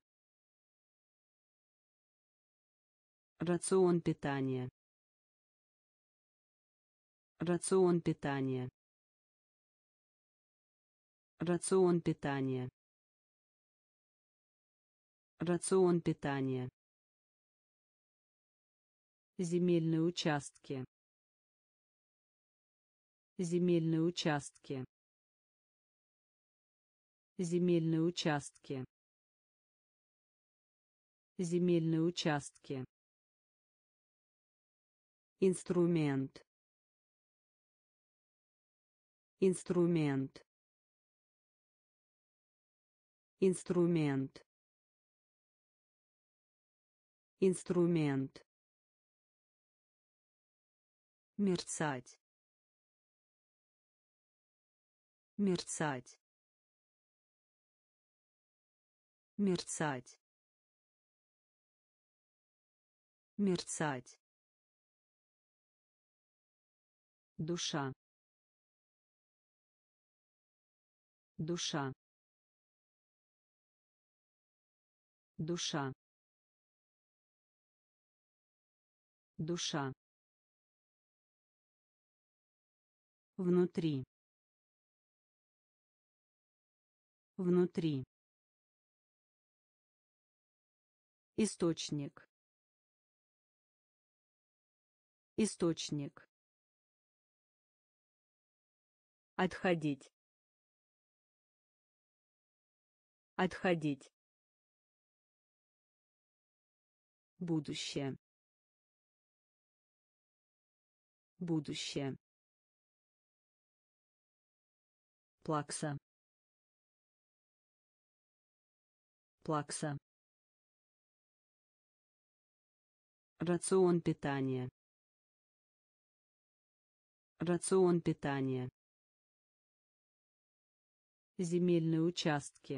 B: Рацион питания. Рацион питания. Рацион питания. Рацион питания. Земельные участки. Земельные участки. Земельные участки. Земельные участки. Инструмент. Инструмент. Инструмент. Инструмент. Мерцать. Мерцать. Мерцать. Мерцать. Душа. Душа. Душа. Душа. Внутри. Внутри. Источник. Источник. Отходить. Отходить. Будущее. Будущее. Плакса. Плакса. Рацион питания. Рацион питания. Земельные участки.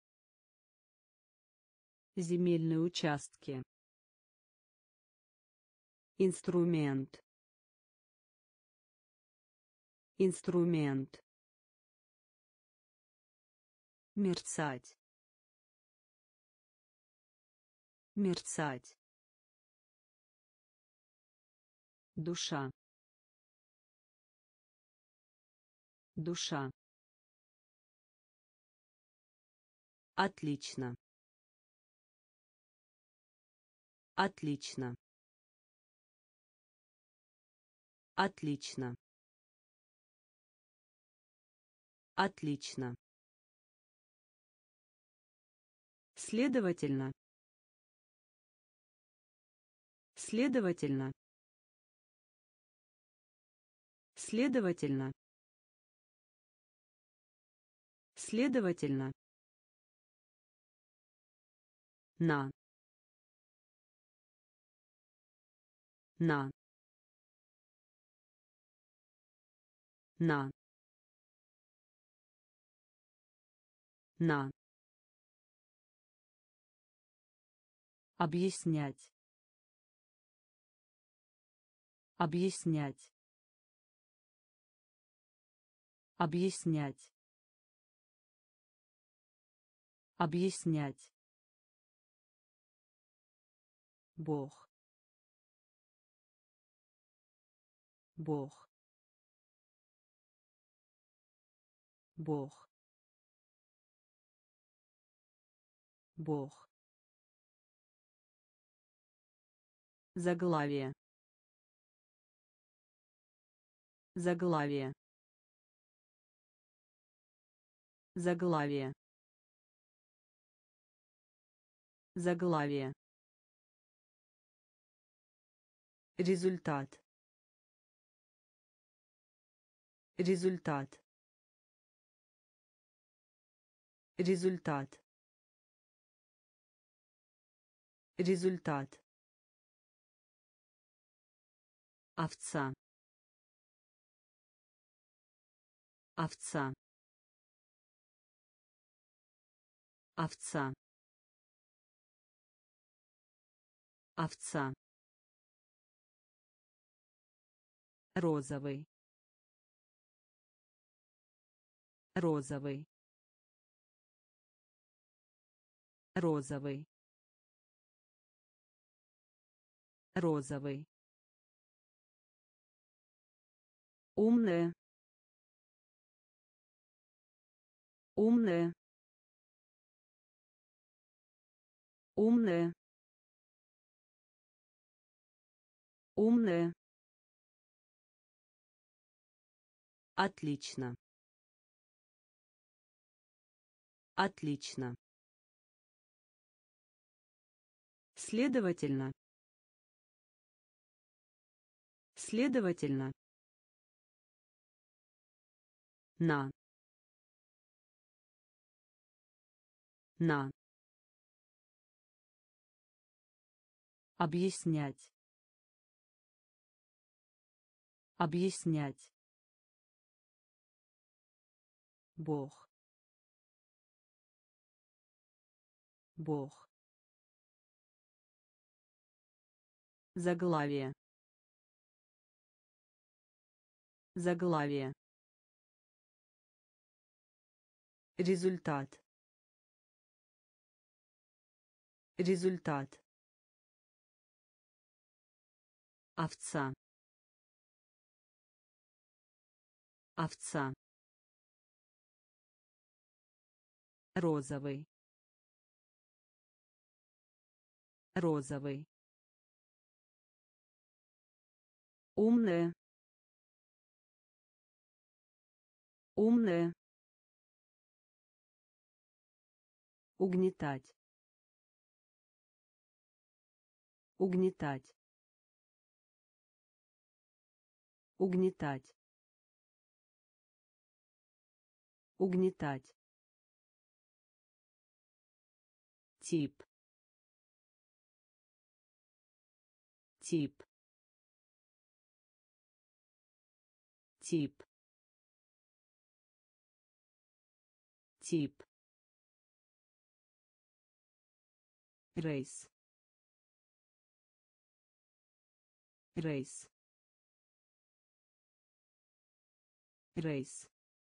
B: Земельные участки. Инструмент. Инструмент. Мерцать. Мерцать. Душа. Душа. Отлично. Отлично. Отлично. Отлично. Следовательно. Следовательно. Следовательно. Следовательно. На. На. На. На. Объяснять. Объяснять. Объяснять. Объяснять. Бог. Бог. Бог. Бог. Заглавие. Заглавие. Заглавие. Заглавие. Результат. Результат. Результат. Результат. Овца. Овца. Овца. Овца. Розовый. Розовый. Розовый. Розовый. Умная. Умная. Умная. Умная. Отлично. Отлично. Следовательно. Следовательно. На. На. Объяснять. Объяснять. Бог. Бог. Заглавие. Заглавие. Результат. Результат. Овца. Овца. Розовый. Розовый. Умная. Умная. угнетать, угнетать, угнетать, угнетать, тип, тип, тип, тип, рейс, рейс, рейс,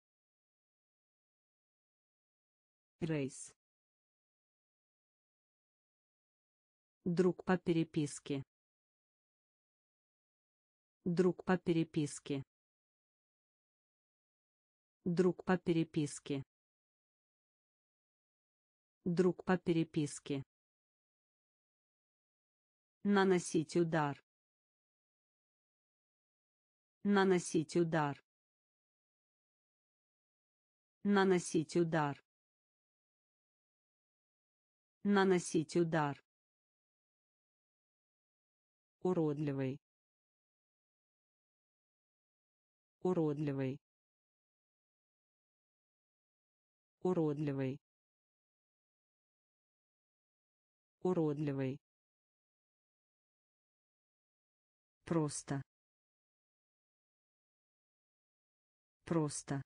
B: рейс, друг по переписке, друг по переписке, друг по переписке, друг по переписке, наносить удар, наносить удар, наносить удар, наносить удар, уродливый, уродливый, уродливый, уродливый, просто, просто,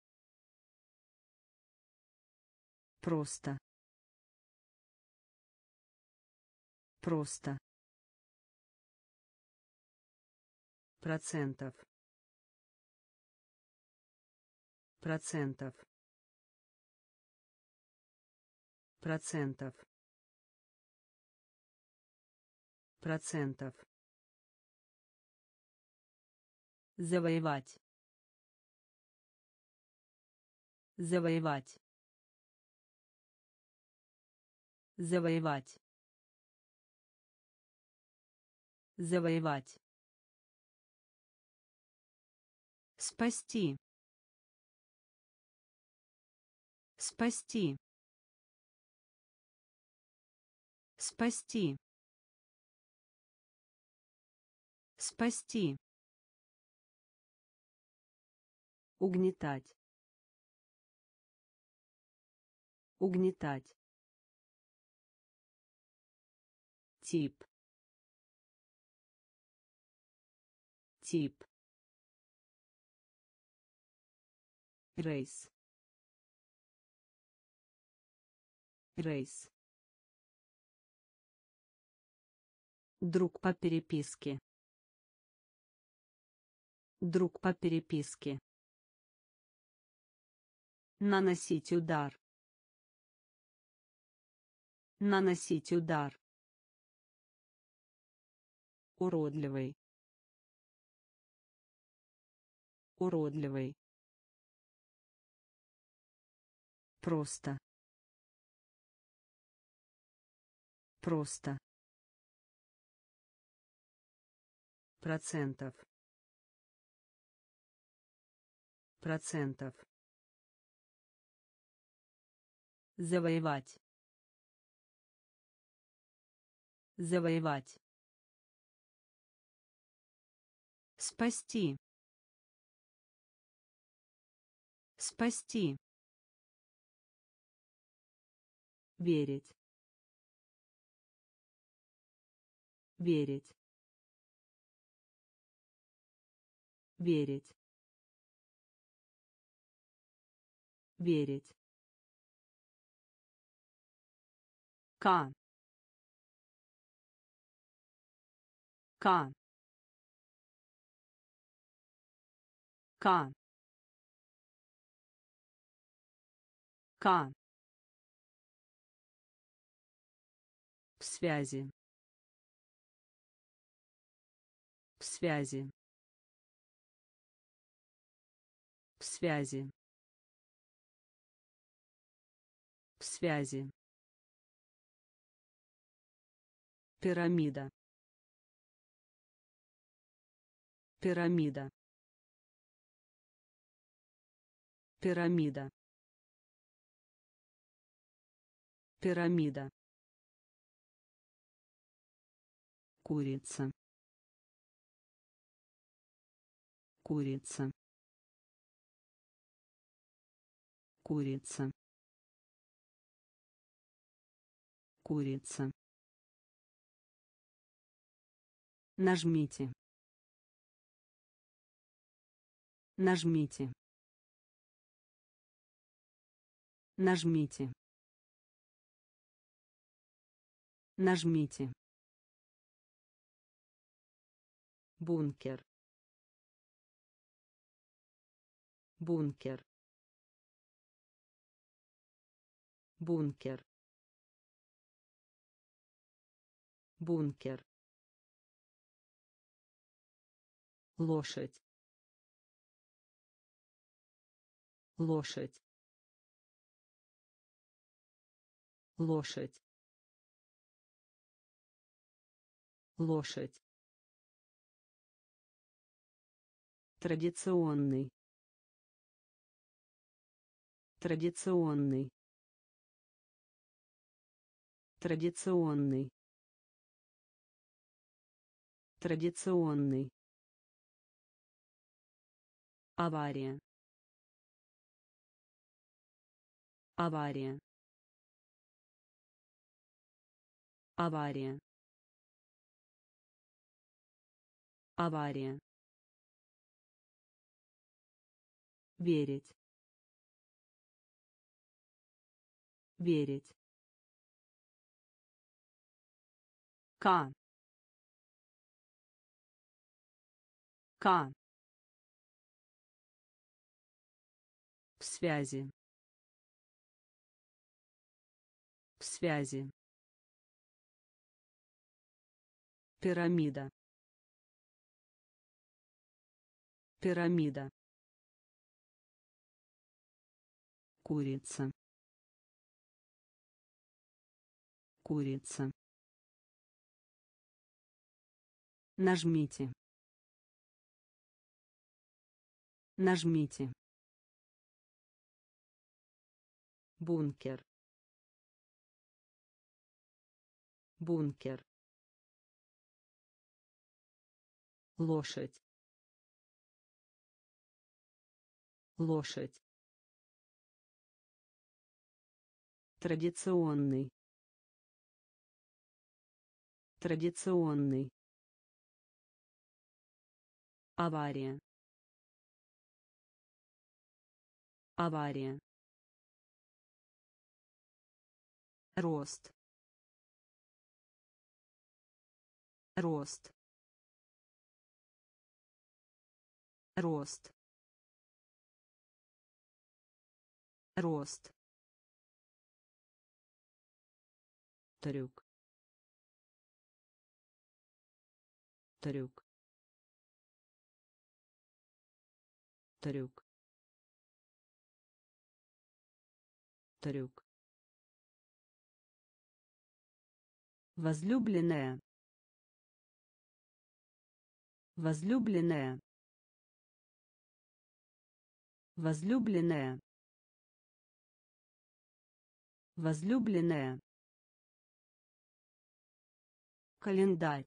B: просто, просто, процентов, процентов, процентов, процентов, завоевать, завоевать, завоевать, завоевать, спасти, спасти, спасти, спасти, угнетать, угнетать, тип, тип, рейс, рейс, друг по переписке, друг по переписке, наносить удар, наносить удар, уродливый, уродливый, просто, просто, процентов, процентов, завоевать, завоевать, спасти, спасти, верить, верить, верить, верить, к, к, к, к, в связи, в связи, в связи, в связи, пирамида, пирамида, пирамида, Пирамида. Курица. Курица. Курица. Курица. Нажмите. Нажмите. Нажмите. Нажмите. Бункер. Бункер. Бункер. Бункер. Лошадь. Лошадь. Лошадь. Лошадь. Традиционный. Традиционный. Традиционный. Традиционный. Авария. Авария. Авария. Авария. Верить. Верить. К. К. В связи. В связи. Пирамида. Пирамида. Курица. Курица. Нажмите. Нажмите. Бункер. Бункер. Лошадь. Лошадь. Традиционный. Традиционный. Авария. Авария. Рост. Рост. Рост. Рост. Трюк. Трюк. Трюк. Трюк. Возлюбленная. Возлюбленная. Возлюбленная. Возлюбленная. Календарь.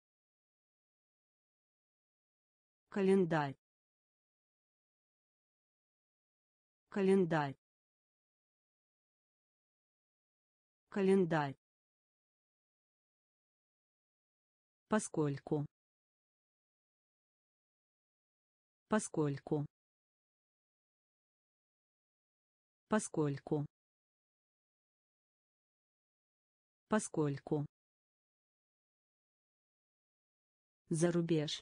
B: Календарь. Календарь. Календарь. Поскольку. Поскольку. Поскольку. Поскольку. Зарубеж.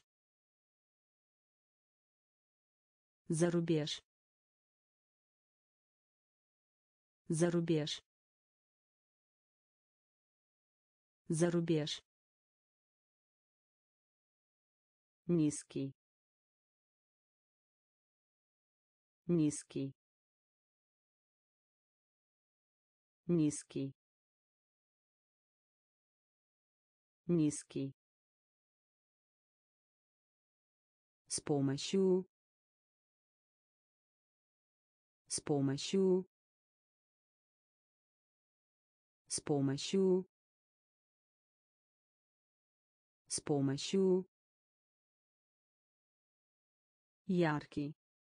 B: Зарубеж. Зарубеж. Зарубеж. Низкий. Низкий. Низкий. Низкий. С помощью. С помощью. С помощью. С помощью. Яркий.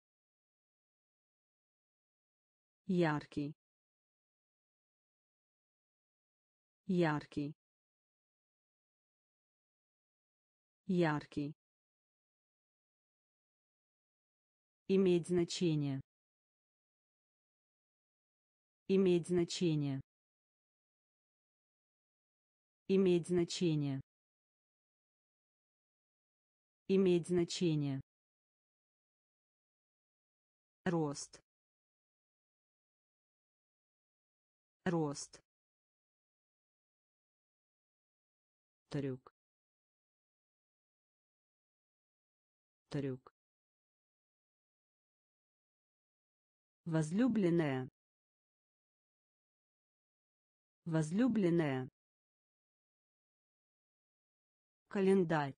B: Яркий. Яркий. Яркий. Иметь значение. Иметь значение. Иметь значение. Иметь значение. Рост. Рост. Трюк. Трюк. Возлюбленная. Возлюбленная. Календарь.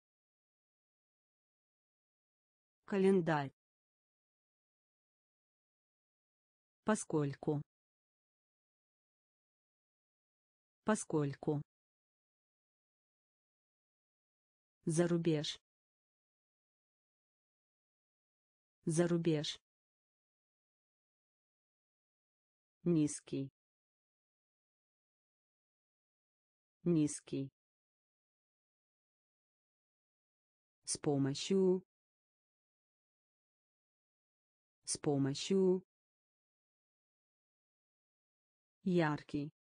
B: Календарь. Поскольку. Поскольку. Зарубеж. Зарубеж. Низкий. Низкий. С помощью. С помощью. Яркий.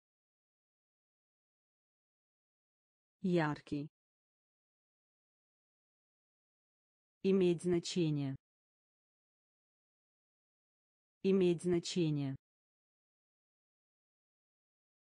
B: Яркий. Иметь значение. Иметь значение.